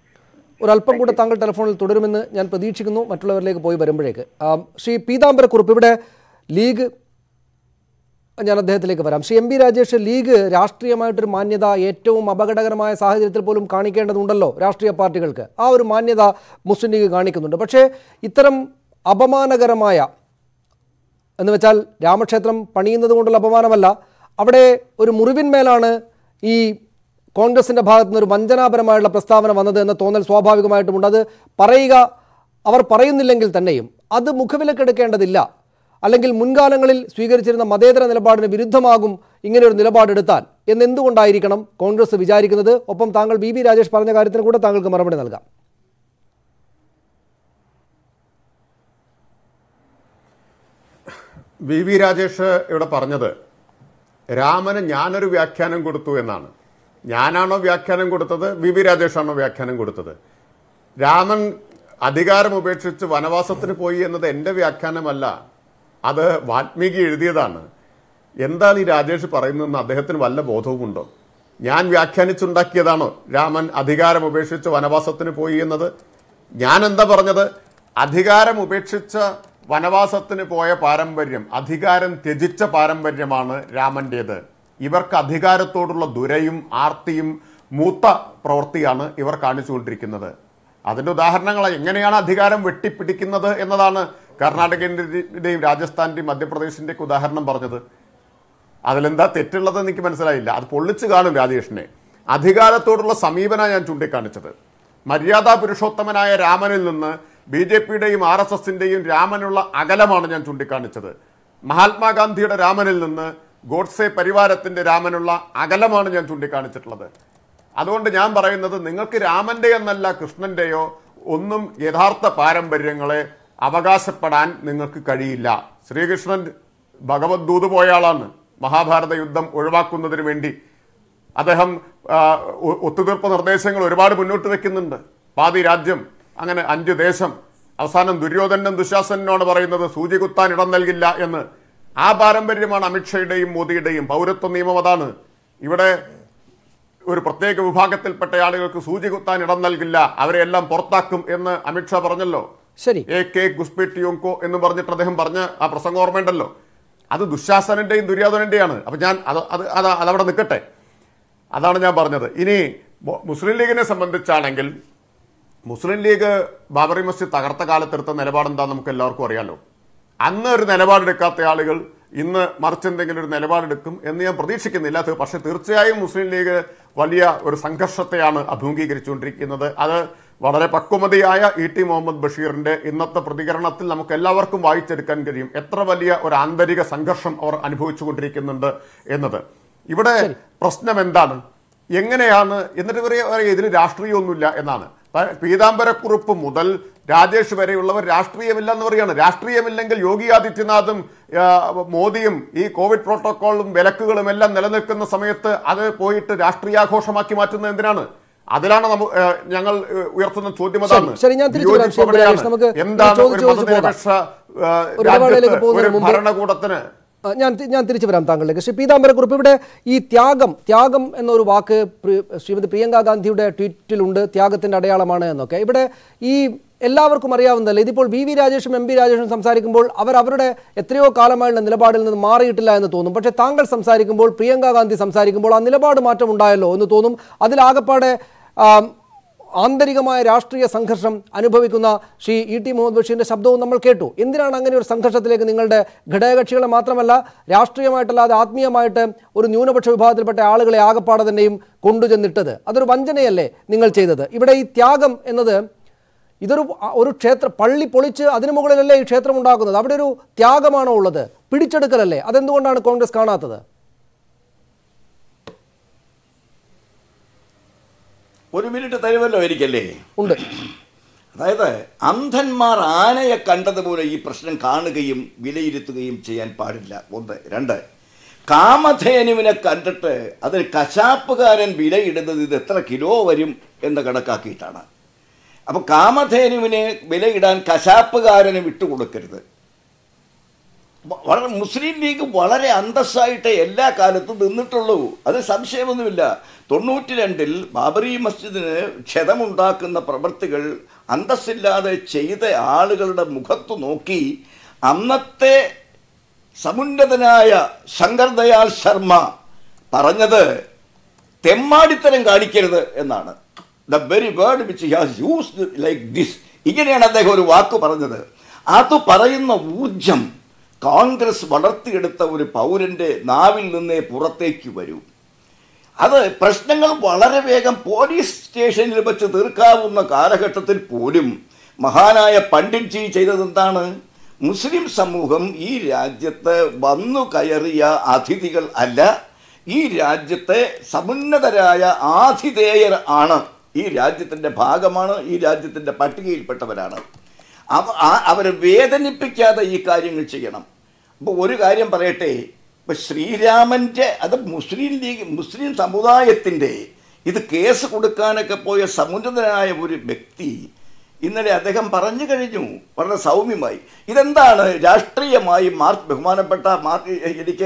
ഒരല്പം കൂടെ താങ്കൾ ടെലിഫോണിൽ തുടരുമെന്ന് ഞാൻ പ്രതീക്ഷിക്കുന്നു, മറ്റുള്ളവരിലേക്ക് പോയി വരുമ്പോഴേക്ക്. ശ്രീ പീതാംബരക്കുറുപ്പ്, ഇവിടെ ലീഗ്, ഞാൻ അദ്ദേഹത്തിലേക്ക് വരാം. ശ്രീ എം ബി രാജേഷ്, ലീഗ് രാഷ്ട്രീയമായിട്ടൊരു മാന്യത ഏറ്റവും അപകടകരമായ സാഹചര്യത്തിൽ പോലും കാണിക്കേണ്ടതുണ്ടല്ലോ രാഷ്ട്രീയ പാർട്ടികൾക്ക്. ആ ഒരു മാന്യത മുസ്ലിം ലീഗ് കാണിക്കുന്നുണ്ട്. പക്ഷേ ഇത്തരം അപമാനകരമായ, എന്ന് വെച്ചാൽ രാമക്ഷേത്രം പണിയുന്നത് കൊണ്ടുള്ള അപമാനമല്ല, അവിടെ ഒരു മുറിവിന്മേലാണ് ഈ കോൺഗ്രസിൻ്റെ ഭാഗത്തു നിന്ന് ഒരു വഞ്ചനാപരമായുള്ള പ്രസ്താവന വന്നത് എന്ന തോന്നൽ സ്വാഭാവികമായിട്ടുമുണ്ട്. അത് പറയുക അവർ പറയുന്നില്ലെങ്കിൽ തന്നെയും അത് മുഖവിലക്കെടുക്കേണ്ടതില്ല. അല്ലെങ്കിൽ മുൻകാലങ്ങളിൽ സ്വീകരിച്ചിരുന്ന മതേതര നിലപാടിന് വിരുദ്ധമാകും ഇങ്ങനെയൊരു നിലപാടെടുത്താൽ എന്നെന്തുകൊണ്ടായിരിക്കണം കോൺഗ്രസ് വിചാരിക്കുന്നത്? ഒപ്പം താങ്കൾ ബി ബി രാജേഷ് പറഞ്ഞ കാര്യത്തിന് കൂടെ താങ്കൾക്ക് മറുപടി നൽകാം. വി വി രാജേഷ് ഇവിടെ പറഞ്ഞത് രാമന് ഞാനൊരു വ്യാഖ്യാനം കൊടുത്തു എന്നാണ്. ഞാനാണോ വ്യാഖ്യാനം കൊടുത്തത്, വി വി രാജേഷാണോ വ്യാഖ്യാനം കൊടുത്തത്? രാമൻ അധികാരം ഉപേക്ഷിച്ച് വനവാസത്തിന് പോയി എന്നത് എൻ്റെ വ്യാഖ്യാനമല്ല, അത് വാൽമീകി എഴുതിയതാണ്. എന്താണ് ഈ രാജേഷ് പറയുന്നതെന്ന് അദ്ദേഹത്തിന് വല്ല ബോധവുമുണ്ടോ? ഞാൻ വ്യാഖ്യാനിച്ചുണ്ടാക്കിയതാണോ രാമൻ അധികാരം ഉപേക്ഷിച്ച് വനവാസത്തിന് പോയി എന്നത്? ഞാൻ എന്താ പറഞ്ഞത്? അധികാരം ഉപേക്ഷിച്ച വനവാസത്തിന് പോയ പാരമ്പര്യം, അധികാരം ത്യജിച്ച പാരമ്പര്യമാണ് രാമൻ്റേത്. ഇവർക്ക് അധികാരത്തോടുള്ള ദുരയും ആർത്തിയും മൂത്ത പ്രവൃത്തിയാണ് ഇവർ കാണിച്ചുകൊണ്ടിരിക്കുന്നത്. അതിൻ്റെ ഉദാഹരണങ്ങൾ എങ്ങനെയാണ് അധികാരം വെട്ടിപ്പിടിക്കുന്നത് എന്നതാണ് കർണാടകത്തിൻ്റെയും രാജസ്ഥാൻ്റെയും മധ്യപ്രദേശിൻ്റെയൊക്കെ ഉദാഹരണം പറഞ്ഞത്. അതിലെന്താ തെറ്റുള്ളതെന്ന് എനിക്ക് മനസ്സിലായില്ല. അത് പൊള്ളിച്ചു കാണും രാജേഷിനെ. അധികാരത്തോടുള്ള സമീപന ഞാൻ ചൂണ്ടിക്കാണിച്ചത്. മര്യാദാ പുരുഷോത്തമനായ രാമനിൽ നിന്ന് ബി ജെ പിയുടെയും ആർ എസ് എസിൻ്റെയും രാമനുള്ള അകലമാണ് ഞാൻ ചൂണ്ടിക്കാണിച്ചത്. മഹാത്മാഗാന്ധിയുടെ രാമനിൽ നിന്ന് ഗോഡ്സെ പരിവാരത്തിൻ്റെ രാമനുള്ള അകലമാണ് ഞാൻ ചൂണ്ടിക്കാണിച്ചിട്ടുള്ളത്. അതുകൊണ്ട് ഞാൻ പറയുന്നത്, നിങ്ങൾക്ക് രാമൻ്റെ എന്നല്ല കൃഷ്ണൻ്റെയോ ഒന്നും യഥാർത്ഥ പാരമ്പര്യങ്ങളെ അവകാശപ്പെടാൻ നിങ്ങൾക്ക് കഴിയില്ല. ശ്രീകൃഷ്ണൻ ഭഗവത് ദൂത് പോയ ആളാണ്. മഹാഭാരത യുദ്ധം ഒഴിവാക്കുന്നതിന് വേണ്ടി അദ്ദേഹം ഒത്തുതീർപ്പ് നിർദ്ദേശങ്ങൾ ഒരുപാട് മുന്നോട്ട് വെക്കുന്നുണ്ട്. പാതി രാജ്യം, അങ്ങനെ അഞ്ച് ദേശം. അവസാനം ദുര്യോധനും ദുശാസനോട് പറയുന്നത് സൂചി കുത്താൻ ഇടം നൽകില്ല എന്ന്. ആ പാരമ്പര്യമാണ് അമിത്ഷയുടെയും മോദിയുടെയും. പൗരത്വ നിയമം അതാണ്. ഇവിടെ ഒരു പ്രത്യേക വിഭാഗത്തിൽപ്പെട്ട ആളുകൾക്ക് സൂചി കുത്താൻ ഇടം നൽകില്ല, അവരെല്ലാം പുറത്താക്കും എന്ന് അമിത്ഷാ പറഞ്ഞല്ലോ. ശരി, എ കെ ഗുസ്പെറ്റിയോങ്കോ എന്ന് പറഞ്ഞിട്ട് അദ്ദേഹം പറഞ്ഞ ആ പ്രസംഗം ഓർമ്മയുണ്ടല്ലോ. അത് ദുശാസനന്റെയും ദുര്യോധനന്റെയാണ്. അപ്പൊ ഞാൻ അത് അത് അത് അതവിടെ നിൽക്കട്ടെ. അതാണ് ഞാൻ പറഞ്ഞത്. ഇനി മുസ്ലിം ലീഗിനെ സംബന്ധിച്ചാണെങ്കിൽ, മുസ്ലിം ലീഗ് ബാബറി മസ്ജിദ് തകർത്ത കാലത്തെടുത്ത നിലപാടെന്താന്ന് നമുക്ക് എല്ലാവർക്കും അറിയാലോ. അന്ന് ഒരു നിലപാടെടുക്കാത്ത ആളുകൾ ഇന്ന് മറിച്ചെന്തെങ്കിലും ഒരു നിലപാടെടുക്കും എന്ന് ഞാൻ പ്രതീക്ഷിക്കുന്നില്ല. പക്ഷെ തീർച്ചയായും മുസ്ലിം ലീഗ് വലിയ ഒരു സംഘർഷത്തെയാണ് അഭിമുഖീകരിച്ചുകൊണ്ടിരിക്കുന്നത്. അത് വളരെ പക്വമതിയായ ഇ ടി മുഹമ്മദ് ബഷീറിന്റെ ഇന്നത്തെ പ്രതികരണത്തിൽ നമുക്ക് എല്ലാവർക്കും വായിച്ചെടുക്കാൻ കഴിയും എത്ര വലിയ ഒരു ആന്തരിക സംഘർഷം അവർ അനുഭവിച്ചുകൊണ്ടിരിക്കുന്നുണ്ട് എന്നത്. ഇവിടെ പ്രശ്നം എന്താണ്, എങ്ങനെയാണ്, എന്നിട്ട് പറയാ ഇതിൽ രാഷ്ട്രീയമൊന്നുമില്ല എന്നാണ്. പീതാംബരക്കുറുപ്പ് മുതൽ രാജേഷ് വരെയുള്ളവർ രാഷ്ട്രീയമില്ല എന്ന് പറയുകയാണ്. രാഷ്ട്രീയമില്ലെങ്കിൽ യോഗി ആദിത്യനാഥും മോദിയും ഈ കോവിഡ് പ്രോട്ടോക്കോളും വിലക്കുകളും എല്ലാം നിലനിൽക്കുന്ന സമയത്ത് അത് പോയിട്ട് രാഷ്ട്രീയാഘോഷമാക്കി മാറ്റുന്നത് എന്തിനാണ്? അതിലാണ് ഞങ്ങൾ ഉയർത്തുന്ന ചോദ്യം. അതാണ് എന്താണ് ഒരു മതനിരപേക്ഷ ഒരു ഭരണകൂടത്തിന്. ഞാൻ ഞാൻ തിരിച്ചു വരാം താങ്കളിലേക്ക്. ശ്രീ പീതാംബരക്കുറുപ്പ്, ഇവിടെ ഈ ത്യാഗം ത്യാഗം എന്നൊരു വാക്ക് ശ്രീമതി പ്രിയങ്ക ഗാന്ധിയുടെ ട്വീറ്റിലുണ്ട്, ത്യാഗത്തിന്റെ അടയാളമാണ് എന്നൊക്കെ. ഇവിടെ ഈ എല്ലാവർക്കും അറിയാവുന്നതല്ലേ, ഇതിപ്പോൾ വി വി രാജേഷും എം പി രാജേഷും സംസാരിക്കുമ്പോൾ അവർ അവരുടെ എത്രയോ കാലമായുള്ള നിലപാടിൽ നിന്ന് മാറിയിട്ടില്ല എന്ന് തോന്നും. പക്ഷേ താങ്കൾ സംസാരിക്കുമ്പോൾ, പ്രിയങ്ക ഗാന്ധി സംസാരിക്കുമ്പോൾ ആ നിലപാട് മാറ്റം ഉണ്ടായല്ലോ എന്ന് തോന്നും. അതിലാകപ്പാടെ ആന്തരികമായ രാഷ്ട്രീയ സംഘർഷം അനുഭവിക്കുന്ന ശ്രീ ഇ ടി മുഹമ്മദ് ബഷീറിന്റെ ശബ്ദവും നമ്മൾ കേട്ടു. എന്തിനാണ് അങ്ങനെ ഒരു സംഘർഷത്തിലേക്ക് നിങ്ങളുടെ ഘടകകക്ഷികളെ മാത്രമല്ല രാഷ്ട്രീയമായിട്ടല്ലാതെ ആത്മീയമായിട്ട് ഒരു ന്യൂനപക്ഷ വിഭാഗത്തിൽപ്പെട്ട ആളുകളെ ആകപ്പാടെ തന്നെയും കൊണ്ടുചെന്നിട്ടത്? അതൊരു വഞ്ചനയല്ലേ നിങ്ങൾ ചെയ്തത്? ഇവിടെ ഈ ത്യാഗം എന്നത് ഇതൊരു ഒരു ക്ഷേത്ര പള്ളി പൊളിച്ച് അതിനു മുകളിലല്ലേ ഈ ക്ഷേത്രം ഉണ്ടാക്കുന്നത്? അവിടെ ഒരു ത്യാഗമാണോ ഉള്ളത്? പിടിച്ചെടുക്കലല്ലേ? അതെന്തുകൊണ്ടാണ് കോൺഗ്രസ് കാണാത്തത്? ഒരു മിനിറ്റ് തരുമല്ലോ എനിക്കല്ലേ? ഉണ്ട്. അതായത് അന്ധന്മാർ ആനയെ കണ്ടതുപോലെ ഈ പ്രശ്നം കാണുകയും വിലയിരുത്തുകയും ചെയ്യാൻ പാടില്ല. ഒന്ന്. രണ്ട്, കാമധേനുവിനെ കണ്ടിട്ട് അതിൽ കശാപ്പുകാരൻ വിലയിടുന്നത് ഇത് എത്ര കിലോ വരും എന്ന് കണക്കാക്കിയിട്ടാണ്. അപ്പോൾ കാമധേനുവിനെ വിലയിടാൻ കശാപ്പുകാരന് വിട്ടുകൊടുക്കരുത്. വളരെ മുസ്ലിം ലീഗ് വളരെ അന്തസ്സായിട്ട് എല്ലാ കാലത്തും നിന്നിട്ടുള്ളൂ, അത് സംശയമൊന്നുമില്ല. തൊണ്ണൂറ്റി രണ്ടിൽ ബാബറി മസ്ജിദിന് ക്ഷതമുണ്ടാക്കുന്ന പ്രവൃത്തികൾ അന്തസ്സില്ലാതെ ചെയ്ത ആളുകളുടെ മുഖത്തു നോക്കി അന്നത്തെ സമുന്നതനായ ശങ്കർ ദയാൽ ശർമ്മ പറഞ്ഞത് തെമ്മാടിത്തരം കാണിക്കരുത് എന്നാണ്. The very word which he has used like this. ഇങ്ങനെയാണ് അദ്ദേഹം ഒരു വാക്ക് പറഞ്ഞത്. അത് പറയുന്ന ഊർജം കോൺഗ്രസ് വളർത്തിയെടുത്ത ഒരു പൗരൻ്റെ നാവിൽ നിന്നേ പുറത്തേക്ക് വരൂ. അത് പ്രശ്നങ്ങൾ വളരെ വേഗം പോലീസ് സ്റ്റേഷനിൽ വെച്ച് തീർക്കാവുന്ന കാലഘട്ടത്തിൽ പോലും മഹാനായ പണ്ഡിറ്റ്ജി ചെയ്തതെന്താണ്? മുസ്ലിം സമൂഹം ഈ രാജ്യത്ത് വന്നു കയറിയ അതിഥികൾ അല്ല, ഈ രാജ്യത്തെ സമുന്നതരായ ആതിഥേയർ ആണ്, ഈ രാജ്യത്തിൻ്റെ ഭാഗമാണ്, ഈ രാജ്യത്തിൻ്റെ പട്ടികയിൽപ്പെട്ടവരാണ്. അവ അവരെ വേദനിപ്പിക്കാതെ ഈ കാര്യങ്ങൾ ചെയ്യണം. അപ്പോൾ ഒരു കാര്യം പറയട്ടെ, ഇപ്പം ശ്രീരാമൻ്റെ അത് മുസ്ലിം ലീഗ് മുസ്ലിം സമുദായത്തിൻ്റെ ഇത് കേസ് കൊടുക്കാനൊക്കെ പോയ സമുന്നതനായ ഒരു വ്യക്തി ഇന്നലെ അദ്ദേഹം പറഞ്ഞു കഴിഞ്ഞു വളരെ സൗമ്യമായി. ഇതെന്താണ് രാഷ്ട്രീയമായി മാർക്ക് ബഹുമാനപ്പെട്ട മാർക്ക് എനിക്ക്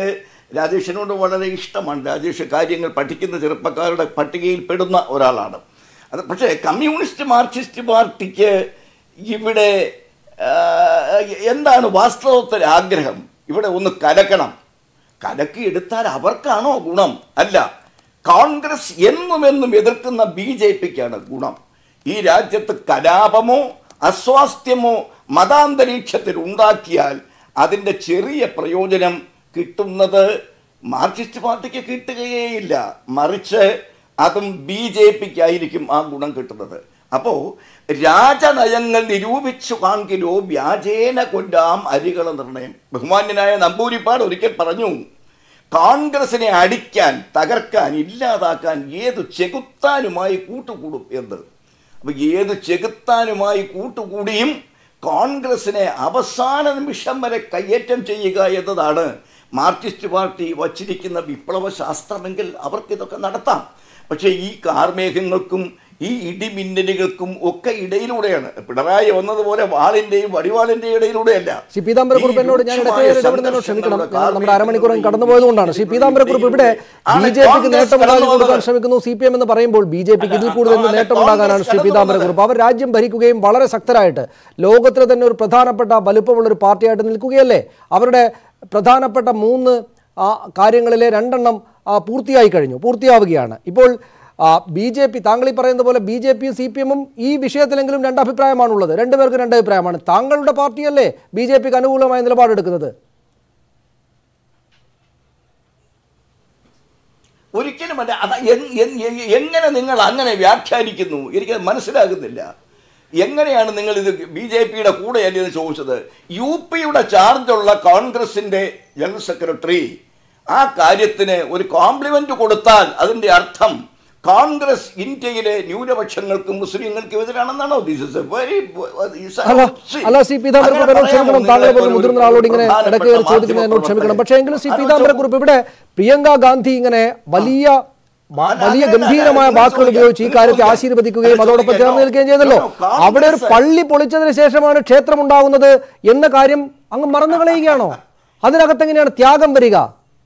രാജേഷിനോട് വളരെ ഇഷ്ടമാണ്. രാജേഷ് കാര്യങ്ങൾ പഠിക്കുന്ന ചെറുപ്പക്കാരുടെ പട്ടികയിൽ പെടുന്ന ഒരാളാണ്. അത് പക്ഷേ കമ്മ്യൂണിസ്റ്റ് മാർക്സിസ്റ്റ് പാർട്ടിക്ക് ഇവിടെ എന്താണ് വാസ്തവത്തിൽ ആഗ്രഹം? ഇവിടെ ഒന്ന് കലക്കണം. കലക്കിയെടുത്താൽ അവർക്കാണോ ഗുണം? അല്ല, കോൺഗ്രസ് എന്നും എന്നും എതിർക്കുന്ന ബി ജെ പിക്കാണ് ഗുണം. ഈ രാജ്യത്ത് കലാപമോ അസ്വാസ്ഥ്യമോ മതാന്തരീക്ഷത്തിൽ ഉണ്ടാക്കിയാൽ അതിൻ്റെ ചെറിയ പ്രയോജനം കിട്ടുന്നത് മാർക്സിസ്റ്റ് പാർട്ടിക്ക് കിട്ടുകയേയില്ല. മറിച്ച് അതും ബി ജെ പിക്കായിരിക്കും ആ ഗുണം കിട്ടുന്നത്. അപ്പോൾ രാജനയങ്ങൾ നിരൂപിച്ചു കാണിക്കലോ വ്യാജേന കൊല്ലാം അരികള നിർണയം. ബഹുമാന്യനായ നമ്പൂരിപ്പാട് ഒരിക്കൽ പറഞ്ഞു, കോൺഗ്രസിനെ അടിക്കാൻ, തകർക്കാൻ, ഇല്ലാതാക്കാൻ ഏതു ചെകുത്താനുമായി കൂട്ടുകൂടും എന്ന്. അപ്പോൾ ഏത് ചെകുത്താനുമായി കൂട്ടുകൂടിയും കോൺഗ്രസിനെ അവസാന നിമിഷം വരെ കയ്യേറ്റം ചെയ്യുക എന്നതാണ് മാർക്സിസ്റ്റ് പാർട്ടി വച്ചിരിക്കുന്ന വിപ്ലവ ശാസ്ത്രമെങ്കിൽ അവർക്കിതൊക്കെ നടത്താം. പക്ഷേ ഈ കാർമേഘങ്ങൾക്കും ഈ ഇടിമിന്നലുകൾക്കും ഒക്കെ ഇടയിലൂടെയാണ്. പിണറായി വന്നതുപോലെ വാളിന്റെയും വടിവാളിന്റെയും ഇടയിലൂടെയല്ല. ശ്രീ പീതാംബരക്കുറുപ്പ് എന്നോട് ഞാൻ ക്ഷമിക്കണം, നമ്മുടെ അരമണിക്കൂറും കടന്നുപോയതുകൊണ്ടാണ്. ശ്രീ പീതാംബരക്കുറുപ്പ്, ഇവിടെ ബി ജെ പിക്ക് നേട്ടമുണ്ടാക്കി കൊടുക്കാൻ ശ്രമിക്കുന്നു സി പി എം എന്ന് പറയുമ്പോൾ ബി ജെ പിക്ക് ഇതിൽ കൂടുതൽ നേട്ടമുണ്ടാകാനാണ് ശ്രീ പീതാംബരക്കുറുപ്പ്. അവർ രാജ്യം ഭരിക്കുകയും വളരെ ശക്തരായിട്ട് ലോകത്തിലെ തന്നെ ഒരു പ്രധാനപ്പെട്ട വലുപ്പമുള്ള ഒരു പാർട്ടിയായിട്ട് നിൽക്കുകയല്ലേ. അവരുടെ പ്രധാനപ്പെട്ട മൂന്ന് കാര്യങ്ങളിലെ രണ്ടെണ്ണം പൂർത്തിയായി കഴിഞ്ഞു, പൂർത്തിയാവുകയാണ്. ഇപ്പോൾ ബി ജെ പി, താങ്കൾ ഈ പറയുന്നത് പോലെ ബി ജെ പിയും സി പി എമ്മും ഈ വിഷയത്തിലെങ്കിലും രണ്ടഭിപ്രായമാണുള്ളത്. രണ്ടുപേർക്ക് രണ്ടഭിപ്രായമാണ്. താങ്കളുടെ പാർട്ടിയല്ലേ ബി ജെ പിക്ക് അനുകൂലമായ നിലപാടെടുക്കുന്നത്? ഒരിക്കലുമല്ല. അത് എങ്ങനെ നിങ്ങൾ അങ്ങനെ വ്യാഖ്യാനിക്കുന്നു? എനിക്ക് മനസ്സിലാകുന്നില്ല. എങ്ങനെയാണ് നിങ്ങൾ ഇത് ബി ജെ പിയുടെ കൂടെയല്ലേ എന്ന് ചോദിച്ചത്? യു പിയുടെ ചാർജുള്ള കോൺഗ്രസിന്റെ ജനറൽ സെക്രട്ടറി ആ കാര്യത്തിന് ഒരു കോംപ്ലിമെന്റ് കൊടുത്താൽ അതിന്റെ അർത്ഥം കോൺഗ്രസ് ഇന്ത്യയിലെ ന്യൂനപക്ഷങ്ങൾക്കും മുസ്ലിങ്ങൾക്കും എതിരാണെന്നാണോ? മുതിർന്ന ആളോട് ഇങ്ങനെ ഇടയ്ക്ക് ചോദിക്കുന്നതിനോട് ക്ഷമിക്കണം. പക്ഷേ എങ്കിലും ശ്രീ പീതാംബരക്കുറുപ്പ്, ഇവിടെ പ്രിയങ്ക ഗാന്ധി ഇങ്ങനെ വലിയ വലിയ ഗംഭീരമായ വാക്കുകൾ ഉപയോഗിച്ച് ഈ കാര്യത്തെ ആശീർവദിക്കുകയും അതോടൊപ്പം ചേർന്ന് നിൽക്കുകയും ചെയ്തല്ലോ. അവിടെ ഒരു പള്ളി പൊളിച്ചതിന് ശേഷമാണ് ക്ഷേത്രം ഉണ്ടാകുന്നത് എന്ന കാര്യം അങ്ങ് മറന്നു കളയുകയാണോ? അതിനകത്ത് എങ്ങനെയാണ് ത്യാഗം വരിക?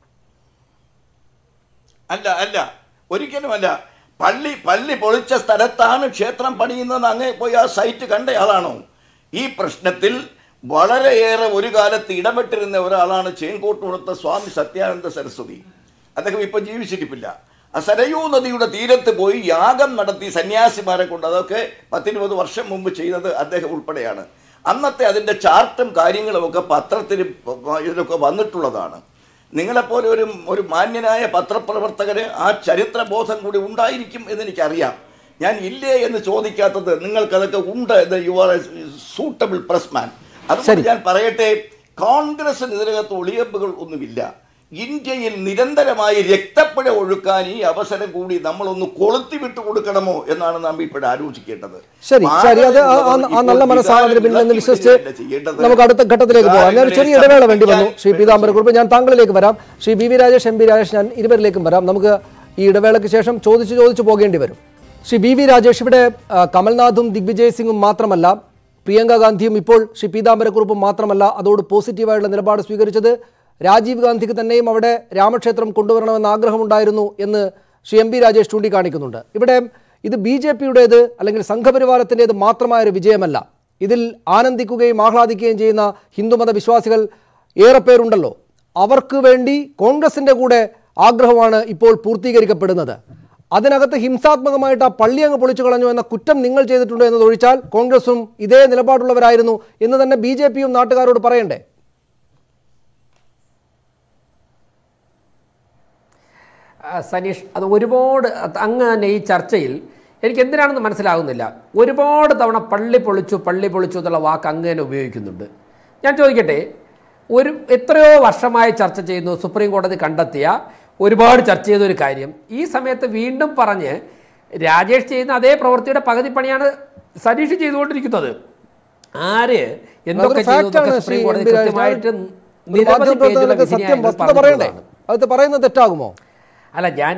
അല്ല അല്ല ഒരിക്കലുമല്ല. പള്ളി പള്ളി പൊളിച്ച സ്ഥലത്താണ് ക്ഷേത്രം പണിയുന്നത്. അങ്ങ് പോയി ആ സൈറ്റ് കണ്ടയാളാണോ? ഈ പ്രശ്നത്തിൽ വളരെയേറെ ഒരു കാലത്ത് ഇടപെട്ടിരുന്ന ഒരാളാണ് ചേങ്കോട്ടുകുളത്തെ സ്വാമി സത്യാനന്ദ സരസ്വതി. അദ്ദേഹം ഇപ്പൊ ജീവിച്ചിരിപ്പില്ല. ആ സരയൂ നദിയുടെ തീരത്ത് പോയി യാഗം നടത്തി സന്യാസിമാരെ കൊണ്ട്, അതൊക്കെ പത്തിരുപത് വർഷം മുമ്പ് ചെയ്തത് അദ്ദേഹം ഉൾപ്പെടെയാണ്. അന്നത്തെ അതിൻ്റെ ചാർട്ടും കാര്യങ്ങളും ഒക്കെ പത്രത്തിൽ ഇതിലൊക്കെ വന്നിട്ടുള്ളതാണ്. നിങ്ങളെപ്പോലെ ഒരു ഒരു മാന്യനായ പത്രപ്രവർത്തകന് ആ ചരിത്രബോധം കൂടി ഉണ്ടായിരിക്കും എന്നെനിക്കറിയാം. ഞാൻ ഇല്ലേ എന്ന് ചോദിക്കാത്തത് നിങ്ങൾക്കതൊക്കെ ഉണ്ട്. You are a suitable pressman. അതുകൊണ്ട് ഞാൻ പറയട്ടെ, കോൺഗ്രസിന് ഇതിനകത്ത് ഒളിയമ്പുകൾ ഒന്നുമില്ല. ഇന്ത്യയിൽ നിരന്തരമായി രക്തപ്പുഴ ഒഴുക്കാൻ ഈ അവസരം കൂടി നമ്മളൊന്ന് കൊളുത്തി വിട്ടു കൊടുക്കണമോ എന്നാണ് നാം ഇപ്പോൾ ആലോചിക്കേണ്ടത്. ശരി ശരി അത് ആ നല്ല മനസ്സാണ് പിന്നിൽ വിശ്വസിച്ച് നമുക്ക് അടുത്ത ഘട്ടത്തിലേക്ക് പോകാം. ഞാൻ ഒരു ചെറിയ ഇടവേള വേണ്ടി വന്നു. ശ്രീ പീതാംബരക്കുറുപ്പ്, ഞാൻ താങ്കളിലേക്ക് വരാം. Shri B V Rajesh, M P Rajesh, ഞാൻ ഇരുവരിലേക്കും വരാം. നമുക്ക് ഈ ഇടവേളയ്ക്ക് ശേഷം ചോദിച്ചു ചോദിച്ചു പോകേണ്ടി വരും. ശ്രീ ബി വി രാജേഷ്, ഇവിടെ കമൽനാഥും ദിഗ്വിജയ് സിംഗും മാത്രമല്ല, പ്രിയങ്ക ഗാന്ധിയും ഇപ്പോൾ ശ്രീ പീതാംബരക്കുറുപ്പും മാത്രമല്ല അതോട് പോസിറ്റീവായുള്ള നിലപാട് സ്വീകരിച്ചത്. രാജീവ് ഗാന്ധിക്ക് തന്നെയും അവിടെ രാമക്ഷേത്രം കൊണ്ടുവരണമെന്ന് ആഗ്രഹമുണ്ടായിരുന്നു എന്ന് ശ്രീ എം പി രാജേഷ് ചൂണ്ടിക്കാണിക്കുന്നുണ്ട്. ഇവിടെ ഇത് ബി ജെ പിയുടേത് അല്ലെങ്കിൽ സംഘപരിവാരത്തിൻ്റേത് മാത്രമായൊരു വിജയമല്ല. ഇതിൽ ആനന്ദിക്കുകയും ആഹ്ലാദിക്കുകയും ചെയ്യുന്ന ഹിന്ദുമത വിശ്വാസികൾ ഏറെ പേരുണ്ടല്ലോ. അവർക്ക് വേണ്ടി കോൺഗ്രസിൻ്റെ കൂടെ ആഗ്രഹമാണ് ഇപ്പോൾ പൂർത്തീകരിക്കപ്പെടുന്നത്. അതിനകത്ത് ഹിംസാത്മകമായിട്ട് ആ പള്ളി അങ്ങ് പൊളിച്ചു കളഞ്ഞു എന്ന കുറ്റം നിങ്ങൾ ചെയ്തിട്ടുണ്ട് എന്നതൊഴിച്ചാൽ കോൺഗ്രസും ഇതേ നിലപാടുള്ളവരായിരുന്നു എന്ന് തന്നെ ബി ജെ പിയും നാട്ടുകാരോട് പറയണ്ടേ? സനീഷ്, അത് ഒരുപാട് അങ്ങനെ ഈ ചർച്ചയിൽ എനിക്ക് എന്തിനാണെന്ന് മനസ്സിലാകുന്നില്ല. ഒരുപാട് തവണ പള്ളി പൊളിച്ചു പള്ളി പൊളിച്ചു എന്നുള്ള വാക്ക് അങ്ങനെ ഉപയോഗിക്കുന്നുണ്ട്. ഞാൻ ചോദിക്കട്ടെ, ഒരു എത്രയോ വർഷമായി ചർച്ച ചെയ്യുന്നു, സുപ്രീം കോടതി കണ്ടെത്തിയ ഒരുപാട് ചർച്ച ചെയ്തൊരു കാര്യം ഈ സമയത്ത് വീണ്ടും പറഞ്ഞ് രാജേഷ് ചെയ്യുന്ന അതേ പ്രവൃത്തിയുടെ പകുതി പണിയാണ് സനീഷ് ചെയ്തുകൊണ്ടിരിക്കുന്നത്. ആര് എന്തൊക്കെ ചെയ്തു സുപ്രീം കോടതി കൃത്യമായിട്ട് നിരവധി പേജുള്ള വിധിയാണ്. അത് പറയുന്നത് തെറ്റാകുമോ? അല്ല, ഞാൻ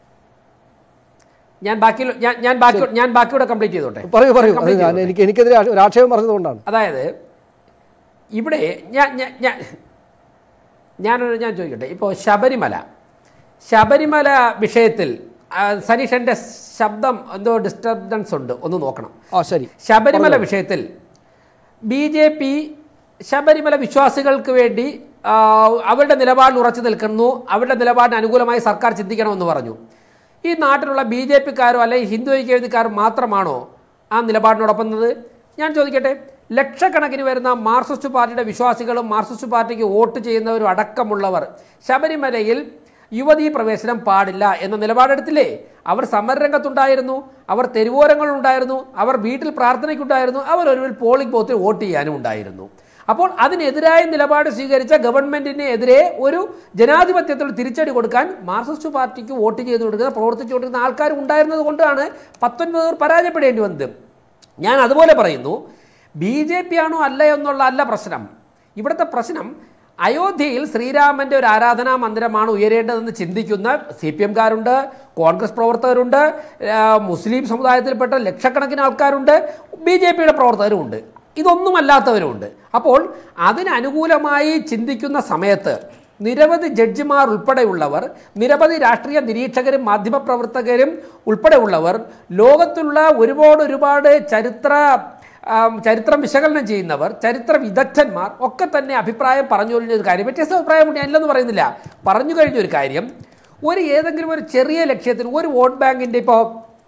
ഞാൻ ബാക്കി ഞാൻ ഞാൻ ബാക്കി ഞാൻ ബാക്കിയൂടെ കംപ്ലീറ്റ് ചെയ്തോട്ടെ. പറയൂ പറയൂ. എനിക്ക് എനിക്കെതിരെ ഒരു ആക്ഷേപം പറഞ്ഞതുകൊണ്ടാണ്. അതായത് ഇവിടെ ഞാൻ ഞാൻ ഞാൻ ഞാൻ ചോദിക്കട്ടെ, ഇപ്പോൾ ശബരിമല ശബരിമല വിഷയത്തിൽ സനീഷൻ്റെ ശബ്ദം എന്തോ ഡിസ്റ്റർബൻസ് ഉണ്ട്, ഒന്ന് നോക്കണം. ആ ശരി. ശബരിമല വിഷയത്തിൽ ബി ജെ പി ശബരിമല വിശ്വാസികൾക്ക് വേണ്ടി അവരുടെ നിലപാടിൽ ഉറച്ചു നിൽക്കുന്നു, അവരുടെ നിലപാടിന് അനുകൂലമായി സർക്കാർ ചിന്തിക്കണമെന്ന് പറഞ്ഞു. ഈ നാട്ടിലുള്ള ബി ജെ പിക്കാരോ അല്ലെങ്കിൽ ഹിന്ദു ഐക്യവേദിക്കാർ മാത്രമാണോ ആ നിലപാടിനോടൊപ്പം നിന്നത്? ഞാൻ ചോദിക്കട്ടെ, ലക്ഷക്കണക്കിന് വരുന്ന മാർക്സിസ്റ്റ് പാർട്ടിയുടെ വിശ്വാസികളും മാർക്സിസ്റ്റ് പാർട്ടിക്ക് വോട്ട് ചെയ്യുന്നവരും അടക്കമുള്ളവർ ശബരിമലയിൽ യുവതീ പ്രവേശനം പാടില്ല എന്ന നിലപാടെടുത്തില്ലേ? അവർ സമരരംഗത്തുണ്ടായിരുന്നു, അവർ തെരുവോരങ്ങളുണ്ടായിരുന്നു, അവർ വീട്ടിൽ പ്രാർത്ഥനയ്ക്കുണ്ടായിരുന്നു, അവർ ഒരു പോളിംഗ് ബൂത്തിൽ വോട്ട് ചെയ്യാനും ഉണ്ടായിരുന്നു. അപ്പോൾ അതിനെതിരായ നിലപാട് സ്വീകരിച്ച ഗവൺമെന്റിനെതിരെ ഒരു ജനാധിപത്യത്തിൽ തിരിച്ചടി കൊടുക്കാൻ മാർക്സിസ്റ്റ് പാർട്ടിക്ക് വോട്ട് ചെയ്ത് കൊടുക്കുന്ന പ്രവർത്തിച്ചു കൊടുക്കുന്ന ആൾക്കാർ ഉണ്ടായിരുന്നത് കൊണ്ടാണ് പത്തൊൻപത് പേർ പരാജയപ്പെടേണ്ടി വന്നത്. ഞാൻ അതുപോലെ പറയുന്നു, ബി ജെ പി ആണോ അല്ല എന്നുള്ള അല്ല പ്രശ്നം. ഇവിടുത്തെ പ്രശ്നം അയോധ്യയിൽ ശ്രീരാമൻ്റെ ഒരു ആരാധനാ മന്ദിരമാണ് ഉയരേണ്ടതെന്ന് ചിന്തിക്കുന്ന സി പി എംകാരുണ്ട്, കോൺഗ്രസ് പ്രവർത്തകരുണ്ട്, മുസ്ലിം സമുദായത്തിൽപ്പെട്ട ലക്ഷക്കണക്കിന് ആൾക്കാരുണ്ട്, ബി ജെ പിയുടെ പ്രവർത്തകരുമുണ്ട്, ഇതൊന്നുമല്ലാത്തവരുമുണ്ട്. അപ്പോൾ അതിനനുകൂലമായി ചിന്തിക്കുന്ന സമയത്ത് നിരവധി ജഡ്ജിമാർ ഉൾപ്പെടെയുള്ളവർ, നിരവധി രാഷ്ട്രീയ നിരീക്ഷകരും മാധ്യമപ്രവർത്തകരും ഉൾപ്പെടെയുള്ളവർ, ലോകത്തുള്ള ഒരുപാട് ഒരുപാട് ചരിത്ര ചരിത്രം വിശകലനം ചെയ്യുന്നവർ, ചരിത്ര വിദഗ്ധന്മാർ ഒക്കെ തന്നെ അഭിപ്രായം പറഞ്ഞു കഴിഞ്ഞൊരു കാര്യം, വ്യത്യസ്ത അഭിപ്രായമുണ്ട്, ഞാനില്ലെന്ന് പറയുന്നില്ല, പറഞ്ഞു കഴിഞ്ഞൊരു കാര്യം, ഒരു ഏതെങ്കിലും ഒരു ചെറിയ ലക്ഷ്യത്തിന് ഒരു വോട്ട് ബാങ്കിൻ്റെ, ഇപ്പോൾ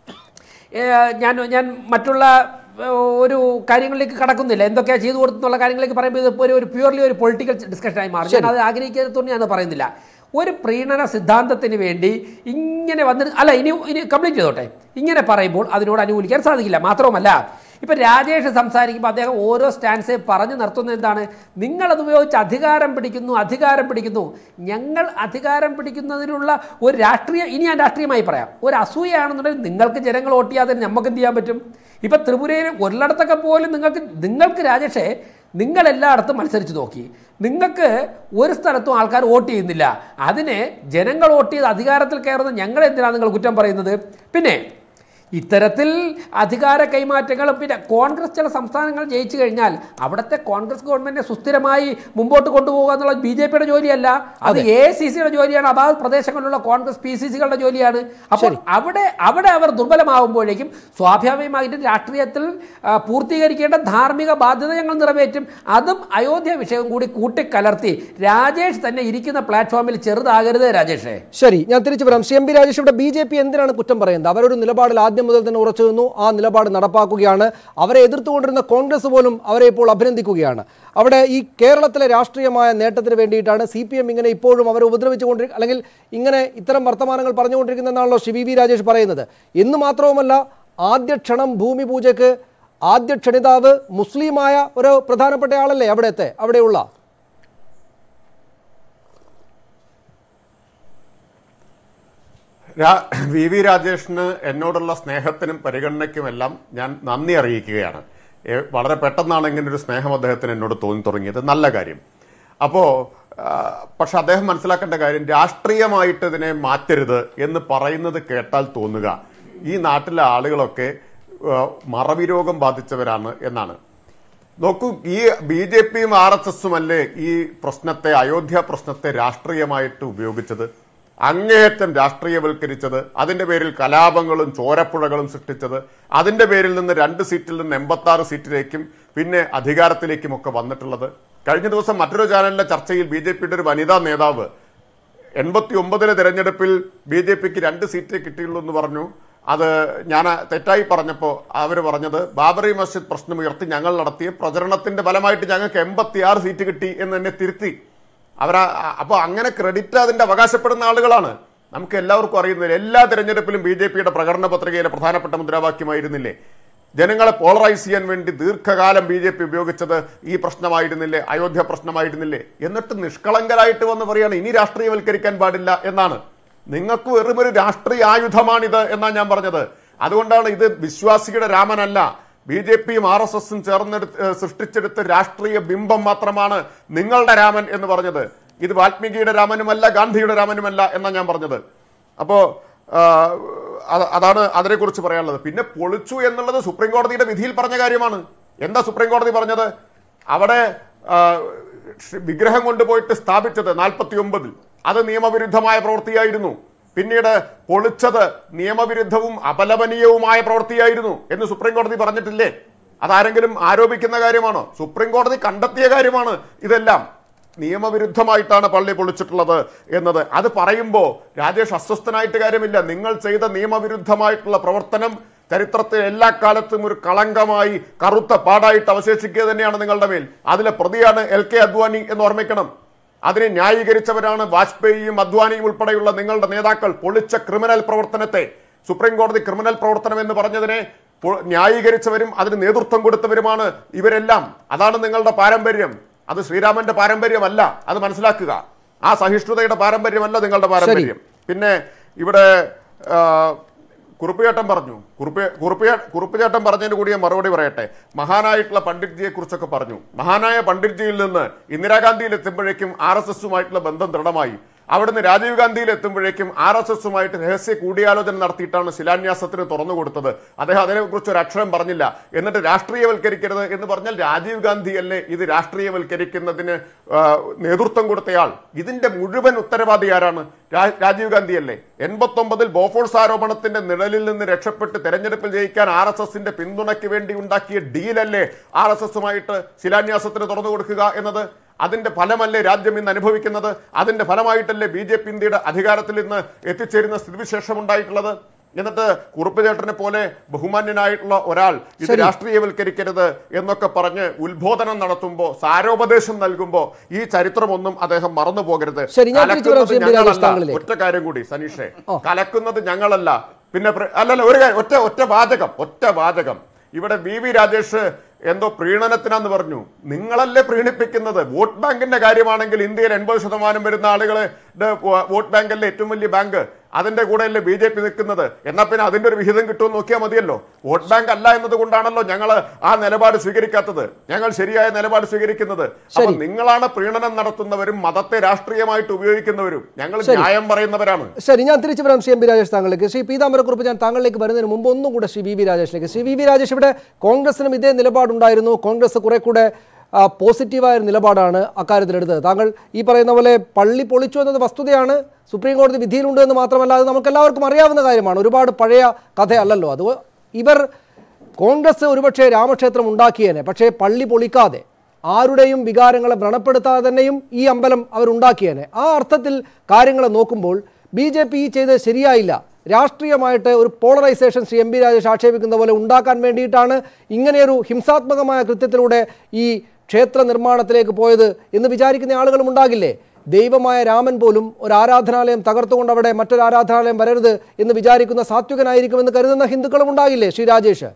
ഞാൻ ഞാൻ മറ്റുള്ള ഒരു കാര്യങ്ങളിലേക്ക് കടക്കുന്നില്ല, എന്തൊക്കെയാണ് ചെയ്തു കൊടുത്തുള്ള കാര്യങ്ങളിലേക്ക് പറയുമ്പോൾ ഇത് ഒരു ഒരു പ്യൂർലി ഒരു പൊളിറ്റിക്കൽ ഡിസ്കഷനായി മാറി. ഞാൻ അത് ആഗ്രഹിക്കാത്തതുകൊണ്ട് ഞാൻ പറയുന്നില്ല. ഒരു പ്രീണന സിദ്ധാന്തത്തിന് വേണ്ടി ഇങ്ങനെ വന്നിട്ട് അല്ല, ഇനി ഇനി കംപ്ലീറ്റ് ചെയ്തോട്ടെ, ഇങ്ങനെ പറയുമ്പോൾ അതിനോട് അനുകൂലിക്കാൻ സാധിക്കില്ല. മാത്രവുമല്ല, ഇപ്പം രാജേഷ് സംസാരിക്കുമ്പോൾ അദ്ദേഹം ഓരോ സ്റ്റാൻസ് പറഞ്ഞു നിർത്തുന്നത് എന്താണ്? നിങ്ങളത് ഉപയോഗിച്ച് അധികാരം പിടിക്കുന്നു അധികാരം പിടിക്കുന്നു ഞങ്ങൾ അധികാരം പിടിക്കുന്നതിനുള്ള ഒരു രാഷ്ട്രീയ, ഇനി ഞാൻ രാഷ്ട്രീയമായി പറയാം, ഒരു അസൂയാണെന്നുണ്ടെങ്കിൽ നിങ്ങൾക്ക് ജനങ്ങൾ വോട്ട് ചെയ്യാതെ നമുക്ക് എന്ത് ചെയ്യാൻ പറ്റും? ഇപ്പം ത്രിപുരയിൽ ഒരിടത്തൊക്കെ പോലും നിങ്ങൾക്ക് നിങ്ങൾക്ക് രാജേഷേ നിങ്ങൾ എല്ലായിടത്തും മത്സരിച്ച് നോക്കി, നിങ്ങൾക്ക് ഒരു സ്ഥലത്തും ആൾക്കാർ വോട്ട് ചെയ്യുന്നില്ല. അതിനെ ജനങ്ങൾ വോട്ട് ചെയ്ത് അധികാരത്തിൽ കയറുന്ന ഞങ്ങളെന്തിനാണ് നിങ്ങൾ കുറ്റം പറയുന്നത്? പിന്നെ ഇത്തരത്തിൽ അധികാര കൈമാറ്റങ്ങളും, പിന്നെ കോൺഗ്രസ് ചില സംസ്ഥാനങ്ങൾ ജയിച്ചു കഴിഞ്ഞാൽ അവിടുത്തെ കോൺഗ്രസ് ഗവൺമെന്റിനെ സുസ്ഥിരമായി മുമ്പോട്ട് കൊണ്ടുപോകുക എന്നുള്ളത് ബി ജെ പിയുടെ ജോലിയല്ല, അത് എ ഐ സി സിയുടെ ജോലിയാണ്, അതാത് പ്രദേശങ്ങളിലുള്ള കോൺഗ്രസ് പി സി സികളുടെ ജോലിയാണ്. അപ്പോൾ അവിടെ അവിടെ അവർ ദുർബലമാകുമ്പോഴേക്കും സ്വാഭാവികമായിട്ടും രാഷ്ട്രീയത്തിൽ പൂർത്തീകരിക്കേണ്ട ധാർമ്മിക ബാധ്യത ഞങ്ങൾ നിറവേറ്റും. അതും അയോധ്യ വിഷയം കൂടി കൂട്ടിക്കലർത്തി രാജേഷ് തന്നെ ഇരിക്കുന്ന പ്ലാറ്റ്ഫോമിൽ ചെറുതാകരുത് രാജേഷേ. ശരി, ഞാൻ തിരിച്ചു വരാം. സി എം പി രാജേഷ്, ഇവിടെ ബി ജെ പി എന്തിനാണ് കുറ്റം പറയുന്നത്? അവരൊരു നിലപാടിൽ ആദ്യം മുതൽ തന്നെ ഉറച്ചു നിന്നു, ആ നിലപാട് നടപ്പാക്കുകയാണ്. അവരെ എതിർത്തുകൊണ്ടിരുന്ന കോൺഗ്രസ് പോലും അവരെ ഇപ്പോൾ അഭിനന്ദിക്കുകയാണ്. അവിടെ ഈ കേരളത്തിലെ രാഷ്ട്രീയമായ നേട്ടത്തിന് വേണ്ടിയിട്ടാണ് സി പി എം ഇങ്ങനെ ഇപ്പോഴും അവരെ ഉപദ്രവിച്ചുകൊണ്ടിരിക്കുക, അല്ലെങ്കിൽ ഇങ്ങനെ ഇത്തരം വർത്തമാനങ്ങൾ പറഞ്ഞുകൊണ്ടിരിക്കുന്നതെന്നാണല്ലോ ശ്രീ വി വി രാജേഷ് പറയുന്നത്. എന്ന് മാത്രവുമല്ല, ആദ്യ ക്ഷണം ഭൂമി പൂജയ്ക്ക് ആദ്യ ക്ഷണിതാവ് മുസ്ലിമായ ഒരു പ്രധാനപ്പെട്ട ആളല്ലേ അവിടുത്തെ അവിടെയുള്ള? വി വി രാജേഷിന് എന്നോടുള്ള സ്നേഹത്തിനും പരിഗണനയ്ക്കുമെല്ലാം ഞാൻ നന്ദി അറിയിക്കുകയാണ്. വളരെ പെട്ടെന്നാണ് ഇങ്ങനെ ഒരു സ്നേഹം അദ്ദേഹത്തിന് എന്നോട് തോന്നി തുടങ്ങിയത്, നല്ല കാര്യം. അപ്പോൾ പക്ഷെ അദ്ദേഹം മനസ്സിലാക്കേണ്ട കാര്യം, രാഷ്ട്രീയമായിട്ട് ഇതിനെ മാറ്റരുത് എന്ന് പറയുന്നത് കേട്ടാൽ തോന്നുക ഈ നാട്ടിലെ ആളുകളൊക്കെ മറവി രോഗം ബാധിച്ചവരാണ് എന്നാണ്. നോക്കൂ, ഈ ബി ജെ പിയും ആർ എസ് എസും അല്ലേ ഈ പ്രശ്നത്തെ, അയോധ്യ പ്രശ്നത്തെ രാഷ്ട്രീയമായിട്ട് ഉപയോഗിച്ചത്, അങ്ങേയറ്റം രാഷ്ട്രീയവൽക്കരിച്ചത്, അതിന്റെ പേരിൽ കലാപങ്ങളും ചോരപ്പുഴകളും സൃഷ്ടിച്ചത്, അതിന്റെ പേരിൽ നിന്ന് രണ്ട് സീറ്റിൽ നിന്ന് എൺപത്തി ആറ് സീറ്റിലേക്കും പിന്നെ അധികാരത്തിലേക്കും ഒക്കെ വന്നിട്ടുള്ളത്. കഴിഞ്ഞ ദിവസം മറ്റൊരു ചാനലിലെ ചർച്ചയിൽ ബി ജെ പിയുടെ ഒരു വനിതാ നേതാവ് എൺപത്തി ഒമ്പതിലെ തെരഞ്ഞെടുപ്പിൽ ബി ജെ പിക്ക് രണ്ട് സീറ്റേ കിട്ടിയുള്ളൂ എന്ന് പറഞ്ഞു. അത് ഞാൻ തെറ്റായി പറഞ്ഞപ്പോൾ അവർ പറഞ്ഞത് ബാബറി മസ്ജിദ് പ്രശ്നം ഉയർത്തി ഞങ്ങൾ നടത്തിയ പ്രചരണത്തിന്റെ ഫലമായിട്ട് ഞങ്ങൾക്ക് എൺപത്തി ആറ് സീറ്റ് കിട്ടി എന്ന് തന്നെ തിരുത്തി അവരാ. അപ്പോൾ അങ്ങനെ ക്രെഡിറ്റ് അതിന്റെ അവകാശപ്പെടുന്ന ആളുകളാണ്. നമുക്ക് എല്ലാവർക്കും അറിയുന്നില്ല, എല്ലാ തെരഞ്ഞെടുപ്പിലും ബി ജെ പിയുടെ പ്രകടന പത്രികയിലെ പ്രധാനപ്പെട്ട മുദ്രാവാക്യമായിരുന്നില്ലേ ജനങ്ങളെ പോളറൈസ് ചെയ്യാൻ വേണ്ടി ദീർഘകാലം ബി ജെ പി ഉപയോഗിച്ചത് ഈ പ്രശ്നമായിരുന്നില്ലേ, അയോധ്യ പ്രശ്നമായിരുന്നില്ലേ? എന്നിട്ട് നിഷ്കളങ്കരായിട്ട് വന്ന് പറയാണ് ഇനി രാഷ്ട്രീയവൽക്കരിക്കാൻ പാടില്ല എന്നാണ്. നിങ്ങൾക്ക് വെറുമൊരു രാഷ്ട്രീയ ആയുധമാണിത് എന്നാണ് ഞാൻ പറഞ്ഞത്. അതുകൊണ്ടാണ് ഇത് വിശ്വാസിയുടെ രാമനല്ല, ബി ജെ പിയും ആർ എസ് എസും ചേർന്നെടുത്ത് സൃഷ്ടിച്ചെടുത്ത രാഷ്ട്രീയ ബിംബം മാത്രമാണ് നിങ്ങളുടെ രാമൻ എന്ന് പറഞ്ഞത്. ഇത് വാൽമീകിയുടെ രാമനുമല്ല, ഗാന്ധിയുടെ രാമനുമല്ല എന്നാണ് ഞാൻ പറഞ്ഞത്. അപ്പോ അതാണ് അതിനെക്കുറിച്ച് പറയാനുള്ളത്. പിന്നെ പൊളിച്ചു എന്നുള്ളത് സുപ്രീം കോടതിയുടെ വിധിയിൽ പറഞ്ഞ കാര്യമാണ്. എന്താ സുപ്രീം കോടതി പറഞ്ഞത്? അവിടെ വിഗ്രഹം കൊണ്ടുപോയിട്ട് സ്ഥാപിച്ചത് നാൽപ്പത്തി ഒമ്പതിൽ അത് നിയമവിരുദ്ധമായ പ്രവൃത്തിയായിരുന്നു. പിന്നീട് പൊളിച്ചത് നിയമവിരുദ്ധവും അപലപനീയവുമായ പ്രവൃത്തിയായിരുന്നു എന്ന് സുപ്രീം കോടതി പറഞ്ഞിട്ടില്ലേ? അതാരെങ്കിലും ആരോപിക്കുന്ന കാര്യമാണോ? സുപ്രീം കോടതി കണ്ടെത്തിയ കാര്യമാണ് ഇതെല്ലാം നിയമവിരുദ്ധമായിട്ടാണ് പള്ളി പൊളിച്ചിട്ടുള്ളത് എന്നത്. അത് പറയുമ്പോൾ രാജേഷ് അസ്വസ്ഥനായിട്ട് കാര്യമില്ല. നിങ്ങൾ ചെയ്ത നിയമവിരുദ്ധമായിട്ടുള്ള പ്രവർത്തനം ചരിത്രത്തിൽ എല്ലാ കാലത്തും ഒരു കളങ്കമായി കറുത്ത പാടായിട്ട് അവശേഷിക്കുക തന്നെയാണ് നിങ്ങളുടെ മേൽ. അതിലെ പ്രതിയാണ് എൽ കെ അദ്വാനി എന്ന് ഓർമ്മിക്കണം. അതിനെ ന്യായീകരിച്ചവരാണ് വാജ്പേയിയും അദ്വാനിയും ഉൾപ്പെടെയുള്ള നിങ്ങളുടെ നേതാക്കൾ. പൊളിച്ച ക്രിമിനൽ പ്രവർത്തനത്തെ സുപ്രീം കോടതി ക്രിമിനൽ പ്രവർത്തനം എന്ന് പറഞ്ഞതിനെ ന്യായീകരിച്ചവരും അതിന് നേതൃത്വം കൊടുത്തവരുമാണ് ഇവരെല്ലാം. അതാണ് നിങ്ങളുടെ പാരമ്പര്യം. അത് ശ്രീരാമന്റെ പാരമ്പര്യമല്ല, അത് മനസ്സിലാക്കുക. ആ സഹിഷ്ണുതയുടെ പാരമ്പര്യമല്ല നിങ്ങളുടെ പാരമ്പര്യം. പിന്നെ ഇവിടെ കുറുപ്പുചേട്ടൻ പറഞ്ഞു, കുറുപ്പ് കുറുപ്പ് കുറുപ്പുചേട്ടൻ പറഞ്ഞതിന് കൂടി ഞാൻ മറുപടി പറയട്ടെ. മഹാനായിട്ടുള്ള പണ്ഡിറ്റ്ജിയെ കുറിച്ചൊക്കെ പറഞ്ഞു. മഹാനായ പണ്ഡിറ്റ്ജിയിൽ നിന്ന് ഇന്ദിരാഗാന്ധിയിൽ എത്തുമ്പോഴേക്കും ആർ എസ് എസുമായിട്ടുള്ള ബന്ധം ദൃഢമായി. അവിടുന്ന് രാജീവ് ഗാന്ധിയിൽ എത്തുമ്പോഴേക്കും ആർ എസ് എസുമായിട്ട് രഹസ്യ കൂടിയാലോചന നടത്തിയിട്ടാണ് ശിലാന്യാസത്തിന് തുറന്നു കൊടുത്തത്. അദ്ദേഹം അതിനെക്കുറിച്ച് ഒരു അക്ഷരം പറഞ്ഞില്ല. എന്നിട്ട് രാഷ്ട്രീയവൽക്കരിക്കരുത് എന്ന് പറഞ്ഞാൽ രാജീവ് ഗാന്ധി അല്ലേ ഇത് രാഷ്ട്രീയവൽക്കരിക്കുന്നതിന് നേതൃത്വം കൊടുത്തയാൾ? ഇതിന്റെ മുഴുവൻ ഉത്തരവാദി ആരാണ്? രാജീവ് ഗാന്ധി അല്ലേ? എൺപത്തി ഒമ്പതിൽ ബോഫോഴ്സ് ആരോപണത്തിന്റെ നിഴലിൽ നിന്ന് രക്ഷപ്പെട്ട് തെരഞ്ഞെടുപ്പിൽ ജയിക്കാൻ ആർ എസ് എസിന്റെ പിന്തുണയ്ക്ക് വേണ്ടി ഉണ്ടാക്കിയ ഡീലല്ലേ ആർ എസ് എസുമായിട്ട് ശിലാന്യാസത്തിന് തുറന്നു കൊടുക്കുക എന്നത്? അതിന്റെ ഫലമല്ലേ രാജ്യം ഇന്ന് അനുഭവിക്കുന്നത്? അതിന്റെ ഫലമായിട്ടല്ലേ ബി ജെ പി ഇന്ത്യയുടെ അധികാരത്തിൽ ഇന്ന് എത്തിച്ചേരുന്ന സ്ഥിതിവിശേഷം ഉണ്ടായിട്ടുള്ളത്? എന്നിട്ട് കുറുപ്പുചേട്ടനെ പോലെ ബഹുമാന്യനായിട്ടുള്ള ഒരാൾ ഇത് രാഷ്ട്രീയവൽക്കരിക്കരുത് എന്നൊക്കെ പറഞ്ഞ് ഉത്ബോധനം നടത്തുമ്പോൾ, സാരോപദേശം നൽകുമ്പോൾ ഈ ചരിത്രമൊന്നും അദ്ദേഹം മറന്നു പോകരുത്. ഒറ്റ കാര്യം കൂടി സനീഷേ, കലക്കുന്നത് ഞങ്ങളല്ല. പിന്നെ അല്ലല്ല ഒരു കാര്യം, ഒറ്റ ഒറ്റ വാചകം ഒറ്റ വാചകം ഇവിടെ വി വി രാജേഷ് എന്തോ പ്രീണനത്തിനാന്ന് പറഞ്ഞു. നിങ്ങളല്ലേ പ്രീണിപ്പിക്കുന്നത്? വോട്ട് ബാങ്കിന്റെ കാര്യമാണെങ്കിൽ ഇന്ത്യയിൽ എൺപത് ശതമാനം വരുന്ന ആളുകളുടെ വോട്ട് ബാങ്കല്ലേ ഏറ്റവും വലിയ ബാങ്ക്. അതിന്റെ കൂടെയല്ലേ ബി ജെ പി നിൽക്കുന്നത്. എന്നാൽ പിന്നെ അതിന്റെ ഒരു വിഹിതം കിട്ടുമെന്ന് നോക്കിയാൽ മതിയല്ലോ. വോട്ട് ബാങ്ക് അല്ല എന്നതുകൊണ്ടാണല്ലോ ഞങ്ങൾ ആ നിലപാട് സ്വീകരിക്കാത്തത്, ഞങ്ങൾ ശരിയായ നിലപാട് സ്വീകരിക്കുന്നത്. അപ്പൊ നിങ്ങളാണ് പ്രീണനം നടത്തുന്നവരും മതത്തെ രാഷ്ട്രീയമായിട്ട് ഉപയോഗിക്കുന്നവരും. ഞങ്ങൾ ന്യായം പറയുന്നവരാണ്. ശരി, ഞാൻ തിരിച്ചു വരാം ശ്രീ എം പി രാജേഷ് താങ്കളിലേക്ക്. ശ്രീ പീതാംബരക്കുറുപ്പ്, ഞാൻ താങ്കളിലേക്ക് വരുന്നതിന് മുമ്പ് ഒന്നും കൂടെ ശ്രീ വി വി രാജേഷിലേക്ക്. ശ്രീ വി വി രാജേഷ്, ഇവിടെ കോൺഗ്രസിനും ഇതേ നിലപാടുണ്ടായിരുന്നു. കോൺഗ്രസ് കുറെ കൂടെ പോസിറ്റീവായ നിലപാടാണ് അക്കാര്യത്തിലെടുത്തത്. താങ്കൾ ഈ പറയുന്ന പോലെ പള്ളി പൊളിച്ചു എന്നത് വസ്തുതയാണ്, സുപ്രീം കോടതി വിധിയിലുണ്ട് എന്ന് മാത്രമല്ല അത് നമുക്കെല്ലാവർക്കും അറിയാവുന്ന കാര്യമാണ്. ഒരുപാട് പഴയ കഥയല്ലല്ലോ അത്. ഇവർ കോൺഗ്രസ് ഒരുപക്ഷെ രാമക്ഷേത്രം ഉണ്ടാക്കിയേനെ, പക്ഷേ പള്ളി പൊളിക്കാതെ ആരുടെയും വികാരങ്ങളെ വ്രണപ്പെടുത്താതെ തന്നെയും ഈ അമ്പലം അവരുണ്ടാക്കിയേനെ. ആ അർത്ഥത്തിൽ കാര്യങ്ങളെ നോക്കുമ്പോൾ ബി ജെ പി ചെയ്തത് ശരിയായില്ല. രാഷ്ട്രീയമായിട്ട് ഒരു polarisation Shri M P Rajesh ആക്ഷേപിക്കുന്ന പോലെ ഉണ്ടാക്കാൻ വേണ്ടിയിട്ടാണ് ഇങ്ങനെയൊരു ഹിംസാത്മകമായ കൃത്യത്തിലൂടെ ഈ ക്ഷേത്ര നിർമ്മാണത്തിലേക്ക് പോയത് എന്ന് വിചാരിക്കുന്ന ആളുകളും ഉണ്ടാകില്ലേ? ദൈവമായ രാമൻ പോലും ഒരു ആരാധനാലയം തകർത്തുകൊണ്ട് അവിടെ മറ്റൊരു ആരാധനാലയം വരരുത് എന്ന് വിചാരിക്കുന്ന സാത്വികനായിരിക്കുമെന്ന് കരുതുന്ന ഹിന്ദുക്കളും ഉണ്ടാകില്ലേ ശ്രീ രാജേഷ്?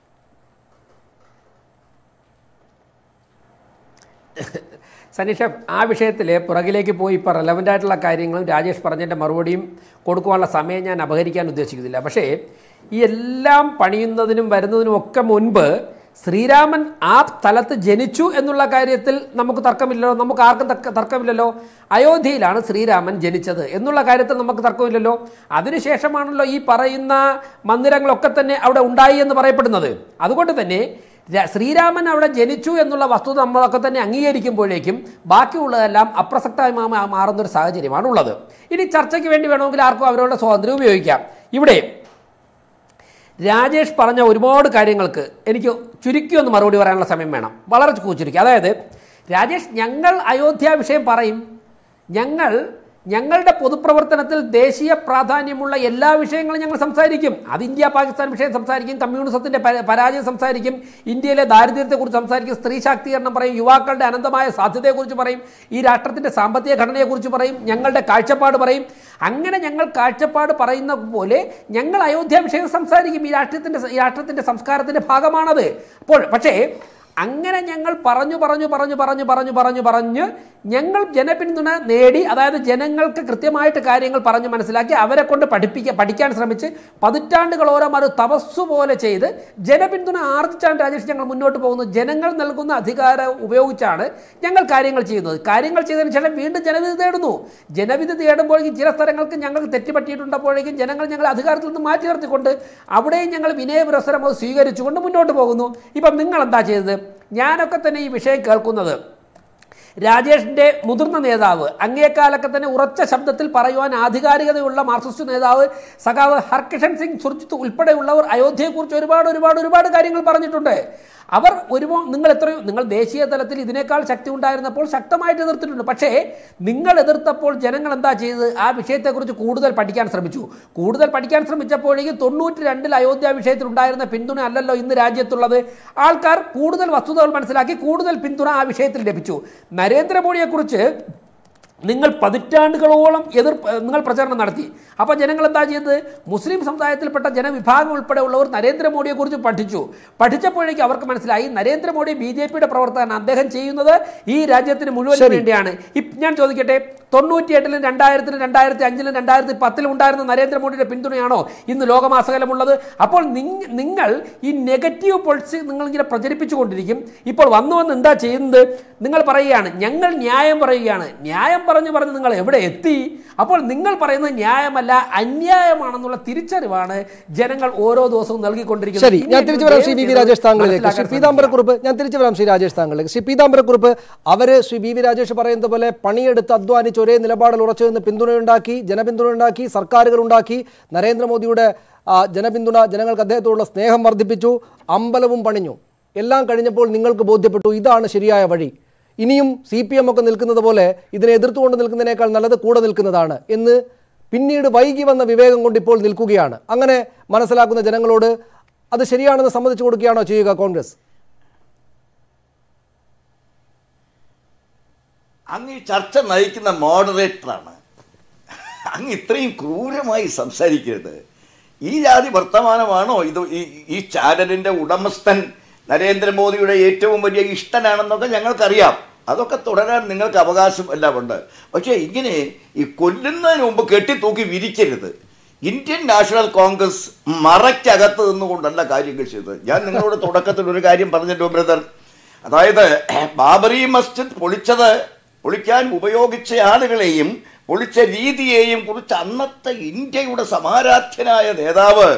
സനീഷ, ആ വിഷയത്തിൽ പുറകിലേക്ക് പോയി ഇപ്പോൾ റെലവൻ്റ് ആയിട്ടുള്ള കാര്യങ്ങളും രാജേഷ് പറഞ്ഞതിൻ്റെ മറുപടിയും കൊടുക്കുവാനുള്ള സമയം ഞാൻ അപഹരിക്കാൻ ഉദ്ദേശിക്കുന്നില്ല. പക്ഷേ ഈ എല്ലാം പണിയുന്നതിനും വരുന്നതിനും ഒക്കെ മുൻപ് ശ്രീരാമൻ ആ സ്ഥലത്ത് ജനിച്ചു എന്നുള്ള കാര്യത്തിൽ നമുക്ക് തർക്കമില്ലല്ലോ, നമുക്ക് ആർക്കും തർക്കമില്ലല്ലോ. അയോധ്യയിലാണ് ശ്രീരാമൻ ജനിച്ചത് എന്നുള്ള കാര്യത്തിൽ നമുക്ക് തർക്കമില്ലല്ലോ. അതിനുശേഷമാണല്ലോ ഈ പറയുന്ന മന്ദിരങ്ങളൊക്കെ തന്നെ അവിടെ ഉണ്ടായി എന്ന് പറയപ്പെടുന്നത്. അതുകൊണ്ട് തന്നെ ശ്രീരാമൻ അവിടെ ജനിച്ചു എന്നുള്ള വസ്തുത നമ്മളൊക്കെ തന്നെ അംഗീകരിക്കുമ്പോഴേക്കും ബാക്കിയുള്ളതെല്ലാം അപ്രസക്തമായി മാറുന്നൊരു സാഹചര്യമാണ് ഉള്ളത്. ഇനി ചർച്ചയ്ക്ക് വേണ്ടി വേണമെങ്കിൽ ആർക്കും അവരുടെ സ്വാതന്ത്ര്യം ഉപയോഗിക്കാം. ഇവിടെ രാജേഷ് പറഞ്ഞ ഒരുപാട് കാര്യങ്ങൾക്ക് എനിക്ക് ചുരുക്കി ഒന്ന് മറുപടി പറയാനുള്ള സമയം വേണം, വളരെ ചുരുക്കി. അതായത് രാജേഷ്, ഞങ്ങൾ അയോധ്യ വിഷയം പറയും, ഞങ്ങൾ ഞങ്ങളുടെ പൊതുപ്രവർത്തനത്തിൽ ദേശീയ പ്രാധാന്യമുള്ള എല്ലാ വിഷയങ്ങളും ഞങ്ങൾ സംസാരിക്കും. അത് ഇന്ത്യ പാകിസ്ഥാൻ വിഷയം സംസാരിക്കും, കമ്മ്യൂണിസത്തിൻ്റെ പരാജയം സംസാരിക്കും, ഇന്ത്യയിലെ ദാരിദ്ര്യത്തെക്കുറിച്ച് സംസാരിക്കും, സ്ത്രീ ശാക്തീകരണം പറയും, യുവാക്കളുടെ അനന്തമായ സാധ്യതയെക്കുറിച്ച് പറയും, ഈ രാഷ്ട്രത്തിൻ്റെ സാമ്പത്തിക ഘടനയെക്കുറിച്ച് പറയും, ഞങ്ങളുടെ കാഴ്ചപ്പാട് പറയും. അങ്ങനെ ഞങ്ങൾ കാഴ്ചപ്പാട് പറയുന്ന പോലെ ഞങ്ങൾ അയോധ്യ വിഷയം സംസാരിക്കും. ഈ രാഷ്ട്രത്തിൻ്റെ ഈ രാഷ്ട്രത്തിൻ്റെ സംസ്കാരത്തിൻ്റെ ഭാഗമാണത്. അപ്പോൾ പക്ഷേ അങ്ങനെ ഞങ്ങൾ പറഞ്ഞു പറഞ്ഞു പറഞ്ഞു പറഞ്ഞു പറഞ്ഞു പറഞ്ഞു പറഞ്ഞ് ഞങ്ങൾ ജനപിന്തുണ നേടി, അതായത് ജനങ്ങൾക്ക് കൃത്യമായിട്ട് കാര്യങ്ങൾ പറഞ്ഞ് മനസ്സിലാക്കി അവരെ കൊണ്ട് പഠിപ്പിക്കാൻ പഠിക്കാൻ ശ്രമിച്ച് പതിറ്റാണ്ടുകളോരം ഒരു തപസ്സു പോലെ ചെയ്ത് ജനപിന്തുണ ആർജിച്ചാണ് രാജേഷ് ഞങ്ങൾ മുന്നോട്ട് പോകുന്നത്. ജനങ്ങൾ നൽകുന്ന അധികാരം ഉപയോഗിച്ചാണ് ഞങ്ങൾ കാര്യങ്ങൾ ചെയ്യുന്നത്. കാര്യങ്ങൾ ചെയ്തതിന് ശേഷം വീണ്ടും ജനവിധി തേടുന്നു. ജനവിധി തേടുമ്പോഴേക്കും ചില സ്ഥലങ്ങൾക്ക് ഞങ്ങൾക്ക് തെറ്റുപറ്റിയിട്ടുണ്ടപ്പോഴേക്കും ജനങ്ങൾ ഞങ്ങൾ അധികാരത്തിൽ നിന്ന് മാറ്റി നിർത്തിക്കൊണ്ട് അവിടെയും ഞങ്ങൾ വിനയപുരസ്സരം അത് സ്വീകരിച്ചുകൊണ്ട് മുന്നോട്ട് പോകുന്നു. ഇപ്പം നിങ്ങൾ എന്താ ചെയ്തത്? ഞാനൊക്കെ തന്നെ ഈ വിഷയം കേൾക്കുന്നത് രാജേഷിൻ്റെ മുതിർന്ന നേതാവ്, അങ്ങേക്കാലൊക്കെ തന്നെ ഉറച്ച ശബ്ദത്തിൽ പറയുവാൻ ആധികാരികതയുള്ള മാർക്സിസ്റ്റ് നേതാവ് സഖാവ് ഹർകിഷൻ സിംഗ് സുർജിത്ത് ഉൾപ്പെടെയുള്ളവർ അയോധ്യയെക്കുറിച്ച് ഒരുപാട് ഒരുപാട് ഒരുപാട് കാര്യങ്ങൾ പറഞ്ഞിട്ടുണ്ട്. അവർ ഒരുപാട് നിങ്ങൾ എത്രയോ നിങ്ങൾ ദേശീയ തലത്തിൽ ഇതിനേക്കാൾ ശക്തി ഉണ്ടായിരുന്നപ്പോൾ ശക്തമായിട്ട് എതിർത്തിട്ടുണ്ട്. പക്ഷേ നിങ്ങൾ എതിർത്തപ്പോൾ ജനങ്ങൾ എന്താ ചെയ്തത്? ആ വിഷയത്തെക്കുറിച്ച് കൂടുതൽ പഠിക്കാൻ ശ്രമിച്ചു. കൂടുതൽ പഠിക്കാൻ ശ്രമിച്ചപ്പോഴേക്കും തൊണ്ണൂറ്റി രണ്ടിൽ അയോധ്യ വിഷയത്തിൽ ഉണ്ടായിരുന്ന പിന്തുണ അല്ലല്ലോ ഇന്ന് രാജ്യത്തുള്ളത്. ആൾക്കാർ കൂടുതൽ വസ്തുതകൾ മനസ്സിലാക്കി കൂടുതൽ പിന്തുണ ആ വിഷയത്തിൽ ലഭിച്ചു. നരേന്ദ്രമോദിയെക്കുറിച്ച് നിങ്ങൾ പതിറ്റാണ്ടുകളോളം എതിർ നിങ്ങൾ പ്രചരണം നടത്തി. അപ്പോൾ ജനങ്ങൾ എന്താ ചെയ്തത്? മുസ്ലിം സമുദായത്തിൽപ്പെട്ട ജനവിഭാഗം ഉൾപ്പെടെയുള്ളവർ നരേന്ദ്രമോദിയെക്കുറിച്ച് പഠിച്ചു. പഠിച്ചപ്പോഴേക്കും അവർക്ക് മനസ്സിലായി നരേന്ദ്രമോദി ബി ജെ പിയുടെ പ്രവർത്തകൻ, അദ്ദേഹം ചെയ്യുന്നത് ഈ രാജ്യത്തിന് മുഴുവൻ വേണ്ടിയാണ്. ഞാൻ ചോദിക്കട്ടെ, തൊണ്ണൂറ്റി എട്ടിലും രണ്ടായിരത്തിലും രണ്ടായിരത്തി അഞ്ചിലും രണ്ടായിരത്തി പത്തിലും ഉണ്ടായിരുന്ന നരേന്ദ്രമോദിയുടെ പിന്തുണയാണോ ഇന്ന് ലോകമാസകലമുള്ളത്? അപ്പോൾ നിങ്ങൾ ഈ നെഗറ്റീവ് പൊളിറ്റിക്സ് നിങ്ങളിങ്ങനെ പ്രചരിപ്പിച്ചുകൊണ്ടിരിക്കും. ഇപ്പോൾ വന്നു വന്ന് എന്താ ചെയ്യുന്നത്? നിങ്ങൾ പറയുകയാണ് ഞങ്ങൾ ന്യായം പറയുകയാണ്. ന്യായം പറഞ്ഞു പറഞ്ഞ് നിങ്ങൾ എവിടെ എത്തി? അപ്പോൾ നിങ്ങൾ പറയുന്നത് ന്യായമല്ല, അന്യായമാണെന്നുള്ള തിരിച്ചറിവാണ് ജനങ്ങൾ ഓരോ ദിവസവും നൽകിക്കൊണ്ടിരിക്കുന്നത്. ശരി, ഞാൻ തിരിച്ചു വരാം ശ്രീ വി വി രാജേഷ് താങ്കളിലേക്ക്. ശ്രീ പീതാംബരക്കുറുപ്പ്, ഞാൻ തിരിച്ചു വരാം ശ്രീ രാജേഷ് താങ്കളിലേക്ക്. ശ്രീ പീതാംബരക്കുറുപ്പ്, അവര് ശ്രീ വി വി രാജേഷ് പറയുന്നത് പോലെ പണിയെടുത്ത് അധ്വാനിച്ച് ഒരേ നിലപാടിൽ ഉറച്ചു നിന്ന് പിന്തുണയുണ്ടാക്കി, ജനപിന്തുണയുണ്ടാക്കി, സർക്കാരുകൾ ഉണ്ടാക്കി, നരേന്ദ്രമോദിയുടെ ജനപിന്തുണ, ജനങ്ങൾക്ക് അദ്ദേഹത്തോടുള്ള സ്നേഹം വർദ്ധിപ്പിച്ചു, അമ്പലവും പണിഞ്ഞു. എല്ലാം കഴിഞ്ഞപ്പോൾ നിങ്ങൾക്ക് ബോധ്യപ്പെട്ടു ഇതാണ് ശരിയായ വഴി, ഇനിയും സി പി എം ഒക്കെ നിൽക്കുന്നത് പോലെ ഇതിനെ എതിർത്തുകൊണ്ട് നിൽക്കുന്നതിനേക്കാൾ നല്ലത് കൂടെ നിൽക്കുന്നതാണ് എന്ന് പിന്നീട് വൈകി വന്ന വിവേകം കൊണ്ട് ഇപ്പോൾ നിൽക്കുകയാണ്. അങ്ങനെ മനസ്സിലാക്കുന്ന ജനങ്ങളോട് അത് ശരിയാണെന്ന് സമ്മതിച്ചു കൊടുക്കുകയാണോ ചെയ്യുക കോൺഗ്രസ്? അങ്ങ് ഈ ചർച്ച നയിക്കുന്ന മോഡറേറ്ററാണ്. അങ്ങ് ഇത്രയും ക്രൂരമായി സംസാരിക്കരുത്. ഈ ജാതി വർത്തമാനമാണോ ഇത്? ഈ ചാനലിൻ്റെ ഉടമസ്ഥൻ നരേന്ദ്രമോദിയുടെ ഏറ്റവും വലിയ ഇഷ്ടനാണെന്നൊക്കെ ഞങ്ങൾക്കറിയാം. അതൊക്കെ തുടരാൻ നിങ്ങൾക്ക് അവകാശം എല്ലാം ഉണ്ട്. പക്ഷേ ഇങ്ങനെ ഈ കൊല്ലുന്നതിന് മുമ്പ് കെട്ടിത്തൂക്കി വിരിക്കരുത്. ഇന്ത്യൻ നാഷണൽ കോൺഗ്രസ് മറയ്ക്കകത്ത് നിന്നുകൊണ്ടല്ല കാര്യങ്ങൾ ചെയ്തത്. ഞാൻ നിങ്ങളോട് തുടക്കത്തിൽ ഒരു കാര്യം പറഞ്ഞല്ലോ ബ്രദർ, അതായത് ബാബറി മസ്ജിദ് പൊളിച്ചത് പൊളിക്കാൻ ഉപയോഗിച്ച ആളുകളെയും പൊളിച്ച രീതിയെയും കുറിച്ച് അന്നത്തെ ഇന്ത്യയുടെ സമാരാധ്യനായ നേതാവ്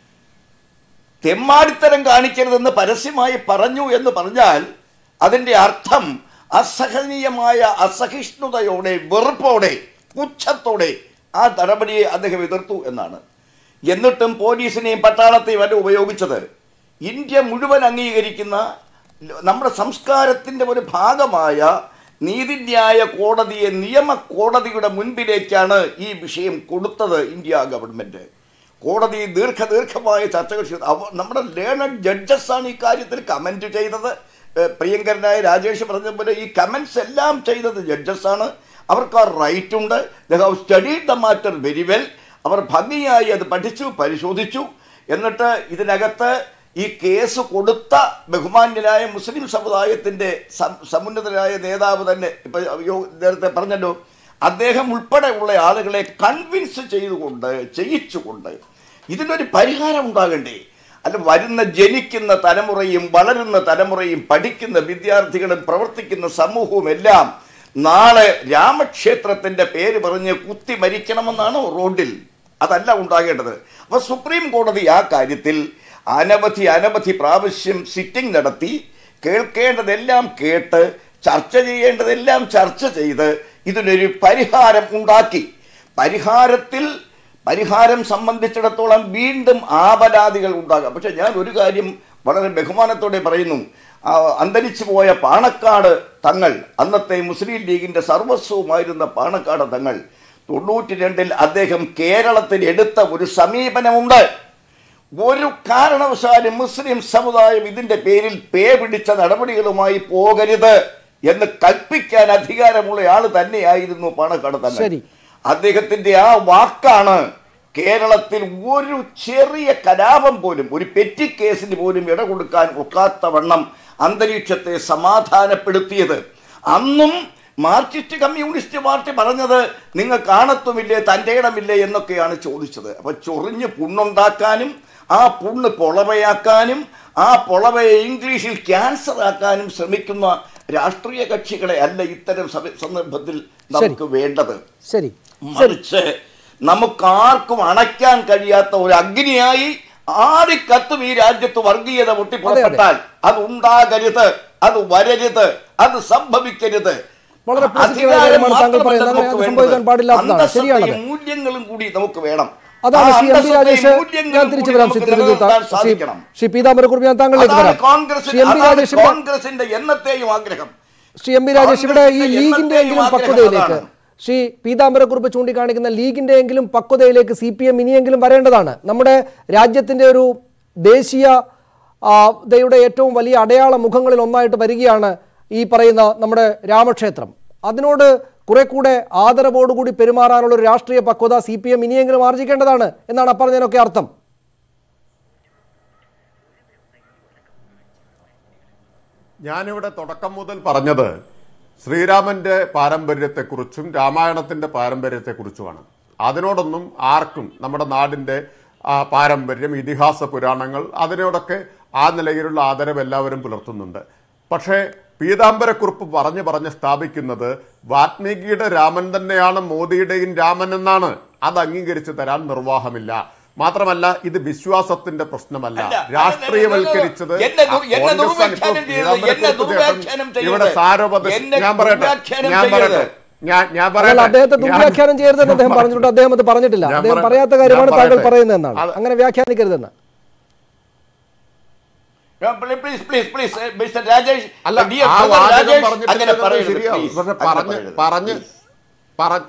തെമ്മാടിത്തരം കാണിക്കരുതെന്ന് പരസ്യമായി പറഞ്ഞു എന്ന് പറഞ്ഞാൽ അതിൻ്റെ അർത്ഥം അസഹനീയമായ അസഹിഷ്ണുതയോടെ, വെറുപ്പോടെ, പുച്ഛത്തോടെ ആ നടപടിയെ അദ്ദേഹം എതിർത്തു എന്നാണ്. എന്നിട്ടും പോലീസിനെയും പട്ടാളത്തെയും അല്ല ഉപയോഗിച്ചത്. ഇന്ത്യ മുഴുവൻ അംഗീകരിക്കുന്ന നമ്മുടെ സംസ്കാരത്തിൻ്റെ ഒരു ഭാഗമായ നീതിന്യായ കോടതിയെ നിയമ കോടതിയുടെ മുൻപിലേക്കാണ് ഈ വിഷയം കൊടുത്തത് ഇന്ത്യ ഗവൺമെൻറ്. കോടതി ദീർഘദീർഘമായ ചർച്ചകൾ ചെയ്തു. നമ്മുടെ ലേണഡ് ജഡ്ജസാണ് ഈ കാര്യത്തിൽ കമൻറ്റ് ചെയ്തത്. പ്രിയങ്കരനായ രാജേഷ് പറഞ്ഞ പോലെ ഈ കമൻസ് എല്ലാം ചെയ്തത് ജഡ്ജസാണ്. അവർക്ക് ആ റൈറ്റ് ഉണ്ട്. They have studied the matter very well. അവർ ഭംഗിയായി അത് പഠിച്ചു, പരിശോധിച്ചു. എന്നിട്ട് ഇതിനകത്ത് ഈ കേസ് കൊടുത്ത ബഹുമാന്യനായ മുസ്ലിം സമുദായത്തിൻ്റെ സമുന്നതനായ നേതാവ് തന്നെ ഇപ്പം നേരത്തെ പറഞ്ഞല്ലോ, അദ്ദേഹം ഉൾപ്പെടെയുള്ള ആളുകളെ കൺവിൻസ് ചെയ്തുകൊണ്ട് ചെയ്യിച്ചുകൊണ്ട് ഇതിനൊരു പരിഹാരം ഉണ്ടാകണ്ടേ? അല്ല, വരുന്ന ജനിക്കുന്ന തലമുറയും വളരുന്ന തലമുറയും പഠിക്കുന്ന വിദ്യാർത്ഥികളും പ്രവർത്തിക്കുന്ന സമൂഹവും എല്ലാം നാളെ രാമക്ഷേത്രത്തിൻ്റെ പേര് പറഞ്ഞ് കുത്തി മരിക്കണമെന്നാണ് റോഡിൽ? അതല്ല ഉണ്ടാകേണ്ടത്. അപ്പോൾ സുപ്രീം കോടതി ആ കാര്യത്തിൽ അനവധി അനവധി പ്രാവശ്യം സിറ്റിംഗ് നടത്തി, കേൾക്കേണ്ടതെല്ലാം കേട്ട്, ചർച്ച ചെയ്യേണ്ടതെല്ലാം ചർച്ച ചെയ്ത് ഇതിനൊരു പരിഹാരം ഉണ്ടാക്കി. പരിഹാരത്തിൽ പരിഹാരം സംബന്ധിച്ചിടത്തോളം വീണ്ടും ആപരാധികൾ ഉണ്ടാകാം. പക്ഷെ ഞാൻ ഒരു കാര്യം വളരെ ബഹുമാനത്തോടെ പറയുന്നു. അന്തരിച്ചു പോയ പാണക്കാട് തങ്ങൾ, അന്നത്തെ മുസ്ലിം ലീഗിൻ്റെ സർവസ്വമായിരുന്ന പാണക്കാട് തങ്ങൾ, തൊണ്ണൂറ്റി രണ്ടിൽ അദ്ദേഹം കേരളത്തിൽ എടുത്ത ഒരു സമീപനമുണ്ട്. ഒരു കാരണവശാലും മുസ്ലിം സമുദായം ഇതിൻ്റെ പേരിൽ പേ പിടിച്ച നടപടികളുമായി പോകരുത് എന്ന് കൽപ്പിക്കാൻ അധികാരമുള്ള ആൾ തന്നെയായിരുന്നു പാണക്കാട് തങ്ങൾ. അദ്ദേഹത്തിന്റെ ആ വാക്കാണ് കേരളത്തിൽ ഒരു ചെറിയ കലാപം പോലും, ഒരു പെറ്റി കേസിന് പോലും ഇട കൊടുക്കാൻ ഒക്കാത്തവണ്ണം അന്തരീക്ഷത്തെ സമാധാനപ്പെടുത്തിയത്. അന്നും മാർക്സിസ്റ്റ് കമ്മ്യൂണിസ്റ്റ് പാർട്ടി പറഞ്ഞത് നിങ്ങൾ കാണത്തുമില്ലേ, തൻ്റെ ഇടമില്ലേ എന്നൊക്കെയാണ് ചോദിച്ചത്. അപ്പം ചൊറിഞ്ഞ് പുണ്ണുണ്ടാക്കാനും ആ പുണ്ണ് പൊളവയാക്കാനും ആ പൊളവയെ ഇംഗ്ലീഷിൽ ക്യാൻസർ ആക്കാനും ശ്രമിക്കുന്ന രാഷ്ട്രീയ കക്ഷികളെ അല്ല ഇത്തരം സന്ദർഭത്തിൽ നമുക്ക് വേണ്ടത്. ശരി, മറിച്ച് നമുക്കാർക്കും അണയ്ക്കാൻ കഴിയാത്ത ഒരു അഗ്നിയായി ആടിക്കത്തും ഈ രാജ്യത്ത് വർഗീയത പൊട്ടിപ്പുറപ്പെട്ടാൽ അത് ഉണ്ടാകരുത്, അത് വരരുത്, അത് സംഭവിക്കരുത്. വളരെ പോസിറ്റീവായ കാര്യമാണ് താങ്കൾ പറയുന്നത്. അങ്ങനെ അത് സംഭവിക്കാൻ പാടില്ലാത്തതാണ്. ശരിയാണ്. മൂല്യങ്ങളും കൂടി നമുക്ക് വേണം. അതാണ് ശ്രീ എം പി രാജേഷ്. ഞാൻ തിരിച്ചു വരാം ശ്രീ ശ്രീ പീതാംബരക്കുറുപ്പ്, ഞാൻ താങ്കളിലേക്ക് വരാം. ശ്രീ എം പി രാജേഷ് കോൺഗ്രസിന്റെ എന്നത്തെയും ആഗ്രഹം ശ്രീ എം പി രാജേഷ് ഇവിടെ ഈ ലീഗിന്റെ എങ്കിലും പക്വതയിലേക്ക്, ശ്രീ പീതാംബരക്കുറുപ്പ് ചൂണ്ടിക്കാണിക്കുന്ന ലീഗിന്റെ എങ്കിലും പക്വതയിലേക്ക് സി പി എം ഇനിയെങ്കിലും വരേണ്ടതാണ്. നമ്മുടെ രാജ്യത്തിന്റെ ഒരു ദേശീയതയുടെ ഏറ്റവും വലിയ അടയാള മുഖങ്ങളിൽ ഒന്നായിട്ട് വരികയാണ് ഈ പറയുന്ന നമ്മുടെ രാമക്ഷേത്രം. അതിനോട് കുറെ കൂടെ ആദരവോടുകൂടി പെരുമാറാനുള്ള ഒരു രാഷ്ട്രീയ പക്വത സി പി എം ഇനിയെങ്കിലും ആർജിക്കേണ്ടതാണ് എന്നാണ് പറഞ്ഞതിനൊക്കെ അർത്ഥം. ഞാനിവിടെ തുടക്കം മുതൽ പറഞ്ഞത് ശ്രീരാമന്റെ പാരമ്പര്യത്തെക്കുറിച്ചും രാമായണത്തിന്റെ പാരമ്പര്യത്തെക്കുറിച്ചുമാണ്. അതിനോടൊന്നും ആർക്കും നമ്മുടെ നാടിന്റെ പാരമ്പര്യം, ഇതിഹാസ പുരാണങ്ങൾ, അതിനോടൊക്കെ ആ നിലയിലുള്ള ആദരവ് എല്ലാവരും പുലർത്തുന്നുണ്ട്. പക്ഷേ പീതാംബരക്കുറുപ്പ് പറഞ്ഞു പറഞ്ഞ് സ്ഥാപിക്കുന്നത് വാൽമീകിയുടെ രാമൻ തന്നെയാണ് മോദിയുടെയും രാമൻ എന്നാണ്. അത് അംഗീകരിച്ചു തരാൻ നിർവാഹമില്ല. മാത്രമല്ല, ഇത് വിശ്വാസത്തിന്റെ പ്രശ്നമല്ല, രാഷ്ട്രീയവൽക്കരിച്ചത് ഇവിടെ സാരോപത. ഞാൻ പറയട്ടെ ഞാൻ പറയട്ടെ ഞാൻ ഞാൻ പറയട്ടെ അദ്ദേഹത്തെ ദുർവ്യാഖ്യാനം ചെയ്യരുതെന്ന് അദ്ദേഹം പറഞ്ഞിട്ട് അദ്ദേഹം അത് പറഞ്ഞിട്ടില്ല. അദ്ദേഹം പറയാത്ത കാര്യമാണ് താങ്കൾ പറയുന്നതെന്നാണ്. അങ്ങനെ വ്യാഖ്യാനിക്കരുതെന്ന്. Please please please mister Rajesh, അല്ല ആ വാചകം പറഞ്ഞിട്ട് ശരിയാവും. പക്ഷെ പറഞ്ഞ് പറഞ്ഞ് പറഞ്ഞ്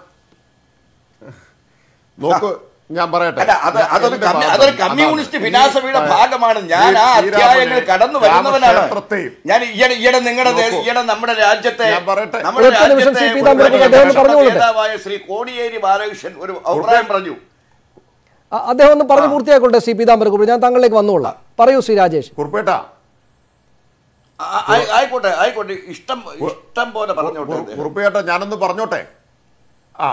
നോക്കൂ, ഞാൻ പറയട്ടെ, അതൊരു കമ്മ്യൂണിസ്റ്റ് ഫിലോസഫിയുടെ ഭാഗമാണ്. ഞാൻ ആ അധ്യായങ്ങൾ കടന്നു വരുന്നവനാണ്. ഞാൻ ഈയിടെ ഈയിടെ നിങ്ങളുടെ ഈയിടെ നമ്മുടെ രാജ്യത്തെ നമ്മുടെ നേതാവായ ശ്രീ കോടിയേരി ബാലകൃഷ്ണൻ ഒരു അഭിപ്രായം പറഞ്ഞു. അദ്ദേഹം ഒന്ന് പറഞ്ഞു പൂർത്തിയാക്കട്ടെ ശ്രീ പീതാംബരക്കുറുപ്പ്, ഞാൻ താങ്കളിലേക്ക് വന്നോളാം. പറയൂ ശ്രീ രാജേഷ്. കുറുപ്പേട്ട ആയിക്കോട്ടെ ആയിക്കോട്ടെ ഇഷ്ടം ഇഷ്ടം പോലെ പറഞ്ഞോട്ടെ. കുറുപ്പേട്ട ഞാനൊന്ന് പറഞ്ഞോട്ടെ. ആ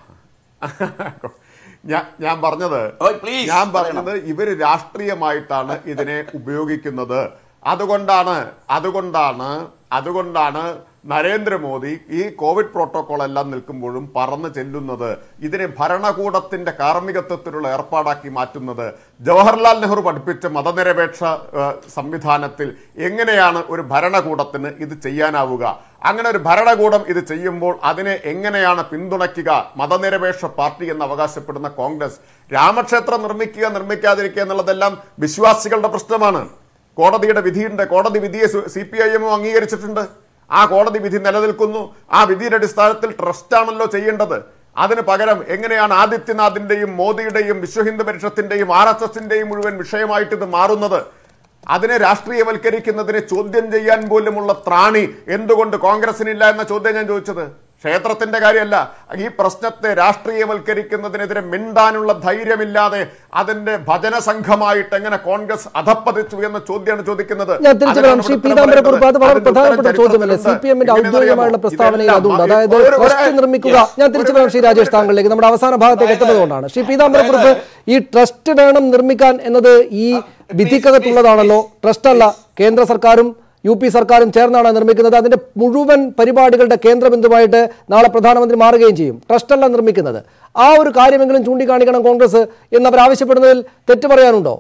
ഞാൻ ഞാൻ പറഞ്ഞത് ഞാൻ പറഞ്ഞത് ഇവര് രാഷ്ട്രീയമായിട്ടാണ് ഇതിനെ ഉപയോഗിക്കുന്നത്. അതുകൊണ്ടാണ് അതുകൊണ്ടാണ് അതുകൊണ്ടാണ് നരേന്ദ്രമോദി ഈ കോവിഡ് പ്രോട്ടോകോൾ എല്ലാം നിൽക്കുമ്പോഴും പറന്നു ചെല്ലുന്നത്, ഇതിനെ ഭരണകൂടത്തിന്റെ കാർമ്മികത്വത്തിലുള്ള ഏർപ്പാടാക്കി മാറ്റുന്നത്. ജവഹർലാൽ നെഹ്റു പഠിപ്പിച്ച മതനിരപേക്ഷ സംവിധാനത്തിൽ എങ്ങനെയാണ് ഒരു ഭരണകൂടത്തിന് ഇത് ചെയ്യാനാവുക? അങ്ങനെ ഒരു ഭരണകൂടം ഇത് ചെയ്യുമ്പോൾ അതിനെ എങ്ങനെയാണ് പിന്തുണയ്ക്കുക മതനിരപേക്ഷ പാർട്ടി എന്ന് അവകാശപ്പെടുന്ന കോൺഗ്രസ്? രാമക്ഷേത്രം നിർമ്മിക്കുക നിർമ്മിക്കാതിരിക്കുക എന്നുള്ളതെല്ലാം വിശ്വാസികളുടെ പ്രശ്നമാണ്. കോടതിയുടെ വിധിയുണ്ട്. കോടതി വിധിയെ സി പി ഐ എമ്മും അംഗീകരിച്ചിട്ടുണ്ട്. ആ കോടതി വിധി നിലനിൽക്കുന്നു. ആ വിധിയുടെ അടിസ്ഥാനത്തിൽ ട്രസ്റ്റാണല്ലോ ചെയ്യേണ്ടത്. അതിന് പകരം എങ്ങനെയാണ് ആദിത്യനാഥിന്റെയും മോദിയുടെയും വിശ്വഹിന്ദു പരിഷത്തിന്റെയും ആർ എസ് എസിന്റെയും മുഴുവൻ വിഷയമായിട്ട് ഇത് മാറുന്നത്? അതിനെ രാഷ്ട്രീയവൽക്കരിക്കുന്നതിനെ ചോദ്യം ചെയ്യാൻ പോലുമുള്ള ത്രാണി എന്തുകൊണ്ട് കോൺഗ്രസിനില്ല എന്ന ചോദ്യം ഞാൻ ചോദിച്ചത്. ക്ഷേത്രത്തിന്റെ കാര്യമല്ല, ഈ പ്രശ്നത്തെ രാഷ്ട്രീയവൽക്കരിക്കുന്നതിനെതിരെ മിണ്ടാനുള്ള ധൈര്യമില്ലാതെ അതിന്റെ ഭജന സംഘമായിട്ട് എങ്ങനെ കോൺഗ്രസ് അധപ്പതിച്ചു എന്ന ചോദ്യമാണ് ചോദിക്കുന്നത്. ഞാൻ തിരിച്ചു വരാം ശ്രീ പീതാംബരക്കുറുപ്പ്. അത് വളരെ പ്രധാനപ്പെട്ട ചോദ്യമല്ലേ? സി പി എമ്മിന്റെ ഔദ്യോഗികമായുള്ള പ്രസ്താവനയിൽ അതുകൊണ്ട്, അതായത് ട്രസ്റ്റ് നിർമ്മിക്കുക. ഞാൻ തിരിച്ചു വരാം ശ്രീ രാജേഷ് താങ്കളിലേക്ക്. നമ്മുടെ അവസാന ഭാഗത്തേക്ക് എത്തുന്നതുകൊണ്ടാണ്. ശ്രീ പീതാംബരക്കുറുപ്പ്, ഈ ട്രസ്റ്റ് വേണം നിർമ്മിക്കാൻ എന്നത് ഈ വിധിക്കകത്തുള്ളതാണല്ലോ. ട്രസ്റ്റ് അല്ല, കേന്ദ്ര സർക്കാരും യു പി സർക്കാരും ചേർന്നാണ് നിർമ്മിക്കുന്നത്. അതിന്റെ മുഴുവൻ പരിപാടികളുടെ കേന്ദ്രബിന്ദുവായിട്ട് നാളെ പ്രധാനമന്ത്രി മാറുകയും ചെയ്യും. ട്രസ്റ്റല്ല നിർമ്മിക്കുന്നത്. ആ ഒരു കാര്യമെങ്കിലും ചൂണ്ടിക്കാണിക്കണം കോൺഗ്രസ് എന്നവർ ആവശ്യപ്പെടുന്നതിൽ തെറ്റ് പറയാനുണ്ടോ?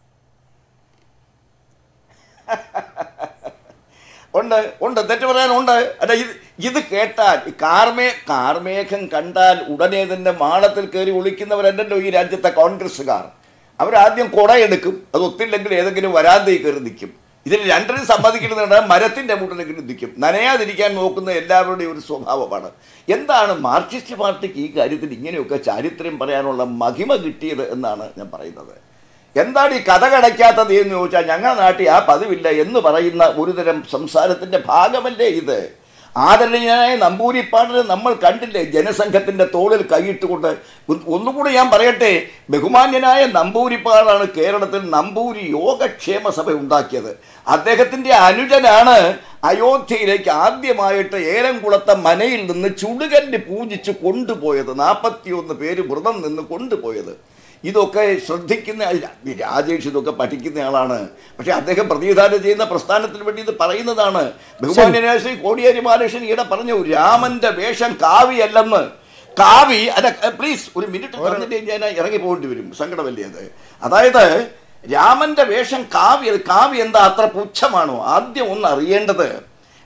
ഉണ്ട് ഉണ്ട് തെറ്റ് പറയാനുണ്ട്. അല്ല, ഇത് ഇത് കേട്ടാൽ കാർമേ കാർമേഘം കണ്ടാൽ ഉടനെ തന്നെ മാളത്തിൽ കയറി ഒളിക്കുന്നവരല്ലല്ലോ ഈ രാജ്യത്തെ കോൺഗ്രസ്സുകാർ. അവരാദ്യം കുടയെടുക്കും, അത് ഒത്തില്ലെങ്കിൽ ഏതെങ്കിലും വരാന്തയിൽ കയറി നിൽക്കും. ഇതിന് രണ്ടിനും സമ്മതിക്കുന്നത് മരത്തിന്റെ മുട്ടിലെങ്കിലും നിൽക്കും. നനയാതിരിക്കാൻ നോക്കുന്ന എല്ലാവരുടെയും ഒരു സ്വഭാവമാണ്. എന്താണ് മാർക്സിസ്റ്റ് പാർട്ടിക്ക് ഈ കാര്യത്തിൽ ഇങ്ങനെയൊക്കെ ചാരിത്രം പറയാനുള്ള മഹിമ കിട്ടിയത് എന്നാണ് ഞാൻ പറയുന്നത്. എന്താണ് ഈ കഥ കടയ്ക്കാത്തത് എന്ന് ചോദിച്ചാൽ, ഞങ്ങളുടെ നാട്ടിൽ ആ പതിവില്ല എന്ന് പറയുന്ന ഒരുതരം സംസാരത്തിന്റെ ഭാഗമല്ലേ ഇത്? ആദരണീയനായ നമ്പൂരിപ്പാടിനെ നമ്മൾ കണ്ടില്ലേ ജനസംഘത്തിന്റെ തോളിൽ കൈയിട്ടുകൊണ്ട്? ഒന്നുകൂടി ഞാൻ പറയട്ടെ, ബഹുമാന്യനായ നമ്പൂരിപ്പാടാണ് കേരളത്തിൽ നമ്പൂരി യോഗക്ഷേമ സഭ ഉണ്ടാക്കിയത്. അദ്ദേഹത്തിന്റെ അനുജനാണ് അയോധ്യയിലേക്ക് ആദ്യമായിട്ട് ഏലംകുളത്തെ മനയിൽ നിന്ന് ചുടുകല്ല് പൂജിച്ച് കൊണ്ടുപോയത്. നാൽപ്പത്തിയൊന്ന് പേര് വ്രതം നിന്ന് കൊണ്ടുപോയത്. ഇതൊക്കെ ശ്രദ്ധിക്കുന്ന രാജേഷ് ഇതൊക്കെ പഠിക്കുന്ന ആളാണ്. പക്ഷെ അദ്ദേഹം പ്രതിനിധാനം ചെയ്യുന്ന പ്രസ്ഥാനത്തിന് വേണ്ടി ഇത് പറയുന്നതാണ്. ബഹുമാന്യനായ ശ്രീ കോടിയേരി ബാലകൃഷ്ണൻ ഈയിടെ പറഞ്ഞു, രാമന്റെ വേഷം കാവിയല്ലെന്ന്. കാവി അല്ല, പ്ലീസ് ഒരു മിനിറ്റ് പറഞ്ഞിട്ട് ഞാൻ ഇറങ്ങി പോകേണ്ടി വരും, സങ്കടമല്ലേ അത്? അതായത് രാമന്റെ വേഷം കാവി, കാവി എന്താ അത്ര പുച്ഛമാണോ? ആദ്യം ഒന്ന് അറിയേണ്ടത്,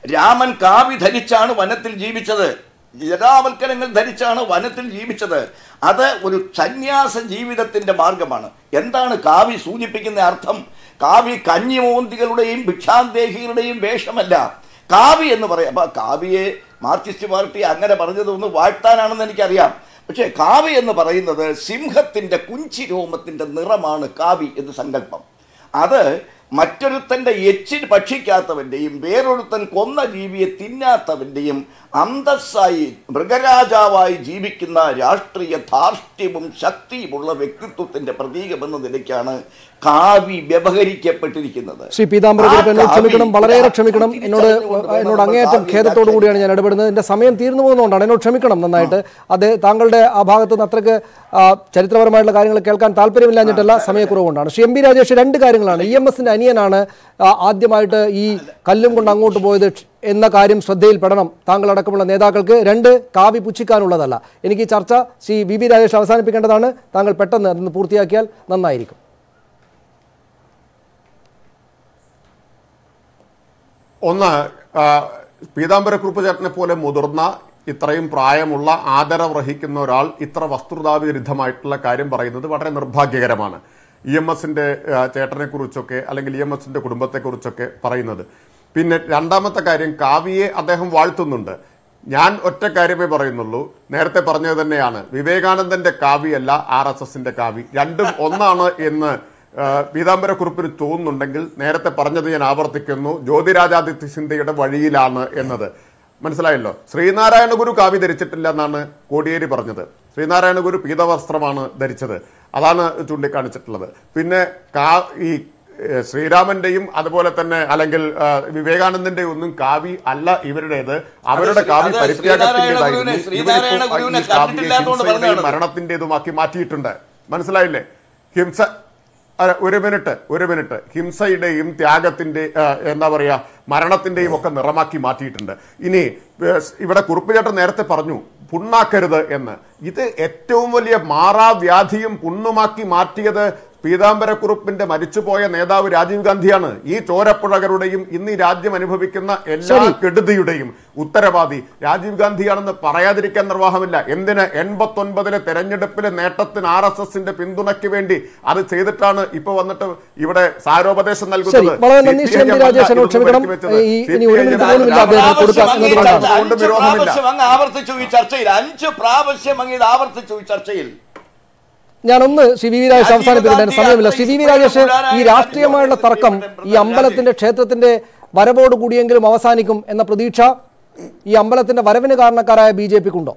രാമൻ കാവി ധരിച്ചാണ് വനത്തിൽ ജീവിച്ചത്, ജടാവൽക്കരങ്ങൾ ധരിച്ചാണ് വനത്തിൽ ജീവിച്ചത്. അത് ഒരു സന്യാസ ജീവിതത്തിന്റെ മാർഗമാണ്. എന്താണ് കാവി സൂചിപ്പിക്കുന്ന അർത്ഥം? കാവി കഞ്ഞിമോന്തികളുടെയും ഭിക്ഷാന്തേഹികളുടെയും വേഷമല്ല. കാവി എന്ന് പറയാം. അപ്പൊ കാവിയെ മാർക്സിസ്റ്റ് പാർട്ടി അങ്ങനെ പറഞ്ഞതൊന്ന് വാഴ്ത്താനാണെന്ന് എനിക്കറിയാം. പക്ഷേ കാവി എന്ന് പറയുന്നത് സിംഹത്തിന്റെ കുഞ്ചിരോമത്തിന്റെ നിറമാണ് കാവി എന്ന് സങ്കല്പം. അത് മറ്റൊരുത്തൻ്റെ എച്ചിൽ ഭക്ഷിക്കാത്തവൻ്റെയും വേറൊരുത്തൻ കൊന്ന ജീവിയെ തിന്നാത്തവൻ്റെയും അന്തസ്സായി മൃഗരാജാവായി ജീവിക്കുന്ന രാഷ്ട്രീയ ധാർഷ്ട്യവും ശക്തിയുമുള്ള വ്യക്തിത്വത്തിന്റെ പ്രതീകമെന്ന നിലയ്ക്കാണ് കാവി വ്യവഹരിക്കപ്പെട്ടിരിക്കുന്നത്. ശ്രീ പീതാംബര എന്നോട് ക്ഷമിക്കണം, വളരെയേറെ ക്ഷമിക്കണം. എന്നോട് എന്നോട് അങ്ങേയറ്റം ഖേദത്തോടു കൂടിയാണ് ഞാൻ ഇടപെടുന്നത്. എൻ്റെ സമയം തീർന്നു പോകുന്നതുകൊണ്ടാണ്. എന്നോട് ക്ഷമിക്കണം നന്നായിട്ട്. അത് താങ്കളുടെ ആ ഭാഗത്ത് നിന്ന് അത്രയ്ക്ക് ചരിത്രപരമായിട്ടുള്ള കാര്യങ്ങൾ കേൾക്കാൻ താല്പര്യമില്ലാഞ്ഞിട്ടല്ല, സമയക്കുറവുകൊണ്ടാണ്. ശ്രീ എം പി രാജേഷ്, രണ്ട് കാര്യങ്ങളാണ്. ഇ എം എസിന്റെ അനിയനാണ് ആദ്യമായിട്ട് ഈ കല്ലും കൊണ്ട് അങ്ങോട്ട് പോയത് എന്ന കാര്യം ശ്രദ്ധയിൽപ്പെടണം താങ്കളടക്കമുള്ള നേതാക്കൾക്ക്. രണ്ട്, കാവി പുച്ഛിക്കാനുള്ളതല്ല. എനിക്ക് ഈ ചർച്ച ശ്രീ വി വി രാജേഷ് അവസാനിപ്പിക്കേണ്ടതാണ്. താങ്കൾ പെട്ടെന്ന് അതൊന്ന് പൂർത്തിയാക്കിയാൽ നന്നായിരിക്കും. ഒന്ന്, പീതാംബരക്കുറുപ്പ് ചേട്ടനെ പോലെ മുതിർന്ന ഇത്രയും പ്രായമുള്ള ആദരവർഹിക്കുന്ന ഒരാൾ ഇത്ര വസ്തുതാവിരുദ്ധമായിട്ടുള്ള കാര്യം പറയുന്നത് വളരെ നിർഭാഗ്യകരമാണ്. ഇ എം എസിന്റെ ചേട്ടനെ കുറിച്ചൊക്കെ അല്ലെങ്കിൽ ഇ എം എസിന്റെ കുടുംബത്തെക്കുറിച്ചൊക്കെ പറയുന്നത്. പിന്നെ രണ്ടാമത്തെ കാര്യം, കാവ്യയെ അദ്ദേഹം വാഴ്ത്തുന്നുണ്ട്. ഞാൻ ഒറ്റ കാര്യമേ പറയുന്നുള്ളൂ, നേരത്തെ പറഞ്ഞത് തന്നെയാണ്, വിവേകാനന്ദന്റെ കാവ്യല്ല ആർ എസ് എസിന്റെ കാവ്യ, രണ്ടും ഒന്നാണ് എന്ന് പീതാംബരക്കുറുപ്പിന് തോന്നുന്നുണ്ടെങ്കിൽ നേരത്തെ പറഞ്ഞത് ഞാൻ ആവർത്തിക്കുന്നു, ജ്യോതിരാജാദിത്യ സിന്ധ്യയുടെ വഴിയിലാണ് എന്നത്. മനസ്സിലായല്ലോ. ശ്രീനാരായണ ഗുരു കാവ്യ ധരിച്ചിട്ടില്ല എന്നാണ് കോടിയേരി പറഞ്ഞത്. ശ്രീനാരായണ ഗുരു പീതവസ്ത്രമാണ് ധരിച്ചത്, അതാണ് ചൂണ്ടിക്കാണിച്ചിട്ടുള്ളത്. പിന്നെ കാ ഈ ശ്രീരാമന്റെയും അതുപോലെ തന്നെ അല്ലെങ്കിൽ വിവേകാനന്ദന്റെയും ഒന്നും കാവി അല്ല ഇവരുടേത്. അവരുടെ കാവി പരിത്യാഗത്തിൻ്റെതായിരുന്നു, മരണത്തിൻ്റെതുമാക്കി മാറ്റിയിട്ടുണ്ട്. മനസ്സിലായില്ലേ? ഹിംസ ഒരു മിനിറ്റ് ഒരു മിനിറ്റ് ഹിംസയുടെയും ത്യാഗത്തിന്റെ എന്താ പറയാ മരണത്തിന്റെയും ഒക്കെ നിറമാക്കി മാറ്റിയിട്ടുണ്ട്. ഇനി ഇവിടെ കുറുപ്പുചേട്ടൻ നേരത്തെ പറഞ്ഞു പുണ്ണാക്കരുത് എന്ന്. ഇത് ഏറ്റവും വലിയ മാറാവ്യാധിയും പുണ്ണുമാക്കി മാറ്റിയത് പീതാംബരക്കുറുപ്പിന്റെ മരിച്ചുപോയ നേതാവ് രാജീവ് ഗാന്ധിയാണ്. ഈ ചോരപ്പുഴകളുടെയും ഇന്ന് ഈ രാജ്യം അനുഭവിക്കുന്ന എല്ലാ കെടുതിയുടെയും ഉത്തരവാദി രാജീവ് ഗാന്ധിയാണെന്ന് പറയാതിരിക്കാൻ നിർവാഹമില്ല. എന്തിന്? എൺപത്തി ഒൻപതിലെ തെരഞ്ഞെടുപ്പിലെ നേട്ടത്തിന് ആർ എസ് എസിന്റെ പിന്തുണയ്ക്ക് വേണ്ടി അത് ചെയ്തിട്ടാണ് ഇപ്പൊ വന്നിട്ട് ഇവിടെ സാരോപദേശം നൽകുന്നത്. ആവർത്തിച്ചു ഈ ചർച്ചയിൽ അഞ്ച് പ്രാവശ്യം അങ്ങ് ഇത് ആവർത്തിച്ചു ഈ ചർച്ചയിൽ. ഞാനൊന്ന് ശ്രീ വി വി രാജേഷ് അവസാനിപ്പിക്കേണ്ട സമയമില്ല. ശ്രീ വി വി രാജേഷ്, ഈ രാഷ്ട്രീയമായുള്ള തർക്കം ഈ അമ്പലത്തിന്റെ ക്ഷേത്രത്തിന്റെ വരവോട് കൂടിയെങ്കിലും അവസാനിക്കും എന്ന പ്രതീക്ഷ ഈ അമ്പലത്തിന്റെ വരവിന് കാരണക്കാരായ ബി ജെ പിക്കുണ്ടോ?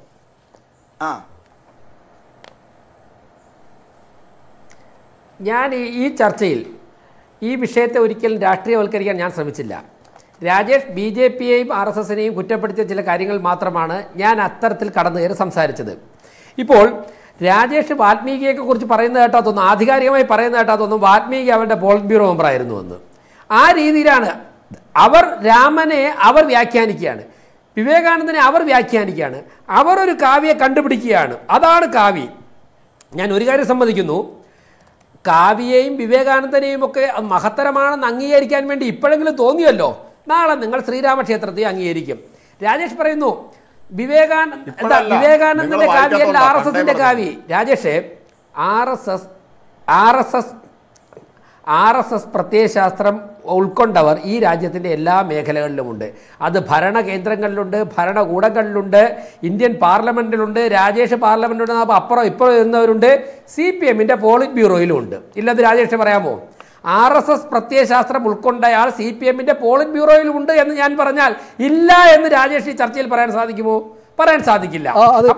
ഞാൻ ഈ ചർച്ചയിൽ ഈ വിഷയത്തെ ഒരിക്കലും രാഷ്ട്രീയവൽക്കരിക്കാൻ ഞാൻ ശ്രമിച്ചില്ല. രാജേഷ് ബി ജെ പിയെയും ആർ എസ് എസിനെയും കുറ്റപ്പെടുത്തിയ ചില കാര്യങ്ങൾ മാത്രമാണ് ഞാൻ അത്തരത്തിൽ കടന്നു കയറി സംസാരിച്ചത്. ഇപ്പോൾ രാജേഷ് വാൽമീകിയെ കുറിച്ച് പറയുന്നത് കേട്ടാ തോന്നുന്നു, ആധികാരികമായി പറയുന്നത് കേട്ടാ തോന്നുന്നു വാൽമീകി അവരുടെ പോളിറ്റ് ബ്യൂറോ മെമ്പറായിരുന്നു എന്ന്. ആ രീതിയിലാണ് അവർ രാമനെ അവർ വ്യാഖ്യാനിക്കുകയാണ്, വിവേകാനന്ദനെ അവർ വ്യാഖ്യാനിക്കുകയാണ്, അവർ ഒരു കാവ്യെ കണ്ടുപിടിക്കുകയാണ്. അതാണ് കാവ്യ. ഞാൻ ഒരു കാര്യം സമ്മതിക്കുന്നു, കാവ്യയെയും വിവേകാനന്ദനെയും ഒക്കെ മഹത്തരമാണെന്ന് അംഗീകരിക്കാൻ വേണ്ടി ഇപ്പോഴെങ്കിലും തോന്നിയല്ലോ, നാളെ നിങ്ങൾ ശ്രീരാമക്ഷേത്രത്തെ അംഗീകരിക്കും. രാജേഷ് പറയുന്നു വിവേകാനന്ദ എന്താ വിവേകാനന്ദന്റെ കാവ്യല്ല ആർ എസ് എസിന്റെ കാവ്യ. Rajesh, R S S R S S R S S പ്രത്യയശാസ്ത്രം ഉൾക്കൊണ്ടവർ ഈ രാജ്യത്തിൻ്റെ എല്ലാ മേഖലകളിലുമുണ്ട്. അത് ഭരണകേന്ദ്രങ്ങളിലുണ്ട്, ഭരണകൂടങ്ങളിലുണ്ട്, ഇന്ത്യൻ പാർലമെൻറ്റിലുണ്ട്, രാജേഷ് പാർലമെൻറ്റിലുണ്ട്, അപ്പോൾ അപ്പുറം ഇപ്പുറം ഇരുന്നവരുണ്ട്, സി പി എമ്മിൻ്റെ പോളിറ്റ് ബ്യൂറോയിലും ഉണ്ട്. ഇല്ലത് രാജേഷ് പറയാമോ? ആർ എസ് എസ് പ്രത്യയശാസ്ത്രം ഉൾക്കൊണ്ടയാൾ സി പി എമ്മിന്റെ പോളിറ്റ് ബ്യൂറോയിലും ഉണ്ട് എന്ന് ഞാൻ പറഞ്ഞാൽ ഇല്ല എന്ന് രാജേഷ് ഈ ചർച്ചയിൽ പറയാൻ സാധിക്കുമോ? പറയാൻ സാധിക്കില്ല.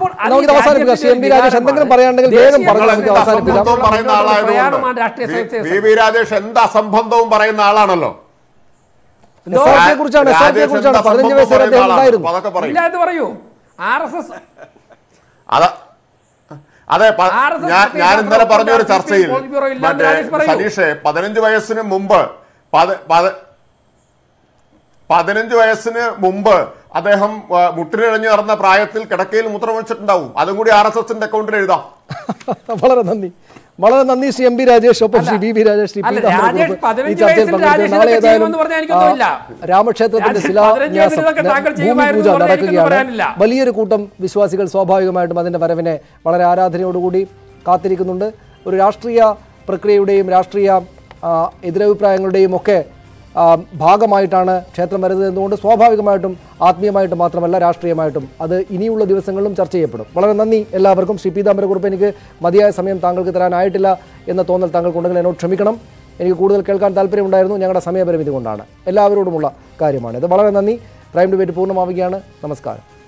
രാജേഷ് എന്ത് അസംബന്ധവും പറയുന്ന ആളാണല്ലോ. ഇല്ല എന്ന് പറയൂ. ആർ എസ് എസ് അതെ, ഞാൻ ഇന്നലെ പറഞ്ഞ ഒരു ചർച്ചയിൽ സനീഷെ പതിനഞ്ച് വയസ്സിന് മുമ്പ് പതിനഞ്ച് വയസ്സിന് മുമ്പ് അദ്ദേഹം മുട്ടിനിഴഞ്ഞു നടന്ന പ്രായത്തിൽ കിടക്കയിൽ മൂത്രമൊഴിച്ചിട്ടുണ്ടാവും. അതും കൂടി ആർ എസ് എസിന്റെ അക്കൗണ്ടിൽ എഴുതാം. വളരെ നന്ദി, വളരെ നന്ദി ശ്രീ എം പി രാജേഷ്, ഒപ്പം ശ്രീ ബി വി രാജേഷ്, ശ്രീ അല്ല, പീതാംബരം രാജേഷ് ഗ്രൂപ്പ് ഈ പതിനഞ്ച് ചർച്ചയിൽ വയസ്സിൽ പങ്കെടുത്തു. രാജേഷ് നാളെ ഇതൊക്കെ ഏതായാലും ചെയ്യുമെന്ന് പറഞ്ഞാൽ എനിക്കൊന്നുമില്ല. ആ, രാമക്ഷേത്രത്തിന്റെ രാജേഷ് ശിലാന്യാസം പതിനഞ്ച് വയസ്സിലൊക്കെ താങ്കൾ ഭൂമി ചെയ്യുമായിരുന്നു പൂജ എന്ന് പറഞ്ഞാൽ എനിക്കൊന്നും നടക്കുകയാണ്. പറയാനില്ല. വലിയൊരു കൂട്ടം വിശ്വാസികൾ സ്വാഭാവികമായിട്ടും അതിന്റെ വരവിനെ വളരെ ആരാധനയോടുകൂടി കാത്തിരിക്കുന്നുണ്ട്. ഒരു രാഷ്ട്രീയ പ്രക്രിയയുടെയും രാഷ്ട്രീയ ആ, എതിരഭിപ്രായങ്ങളുടെയും ഒക്കെ ആ, ഭാഗമായിട്ടാണ് ക്ഷേത്രം വരുന്നത് എന്നുകൊണ്ട് സ്വാഭാവികമായിട്ടും ആത്മീയമായിട്ടും മാത്രമല്ല രാഷ്ട്രീയമായിട്ടും അത് ഇനിയുള്ള ദിവസങ്ങളിലും ചർച്ച ചെയ്യപ്പെടും. വളരെ നന്ദി എല്ലാവർക്കും. ശ്രീ പീതാംബരം കുറുപ്പ്, എനിക്ക് മതിയായ സമയം താങ്കൾക്ക് തരാനായിട്ടില്ല എന്ന തോന്നൽ താങ്കൾക്കുണ്ടെങ്കിൽ എന്നോട് ക്ഷമിക്കണം. എനിക്ക് കൂടുതൽ കേൾക്കാൻ താല്പര്യമുണ്ടായിരുന്നു, ഞങ്ങളുടെ സമയപരിമിതി കൊണ്ടാണ്. എല്ലാവരോടുമുള്ള കാര്യമാണ് ഇത്. വളരെ നന്ദി. പ്രൈം ഡിബേറ്റ് പൂർണ്ണമാവുകയാണ്. നമസ്കാരം.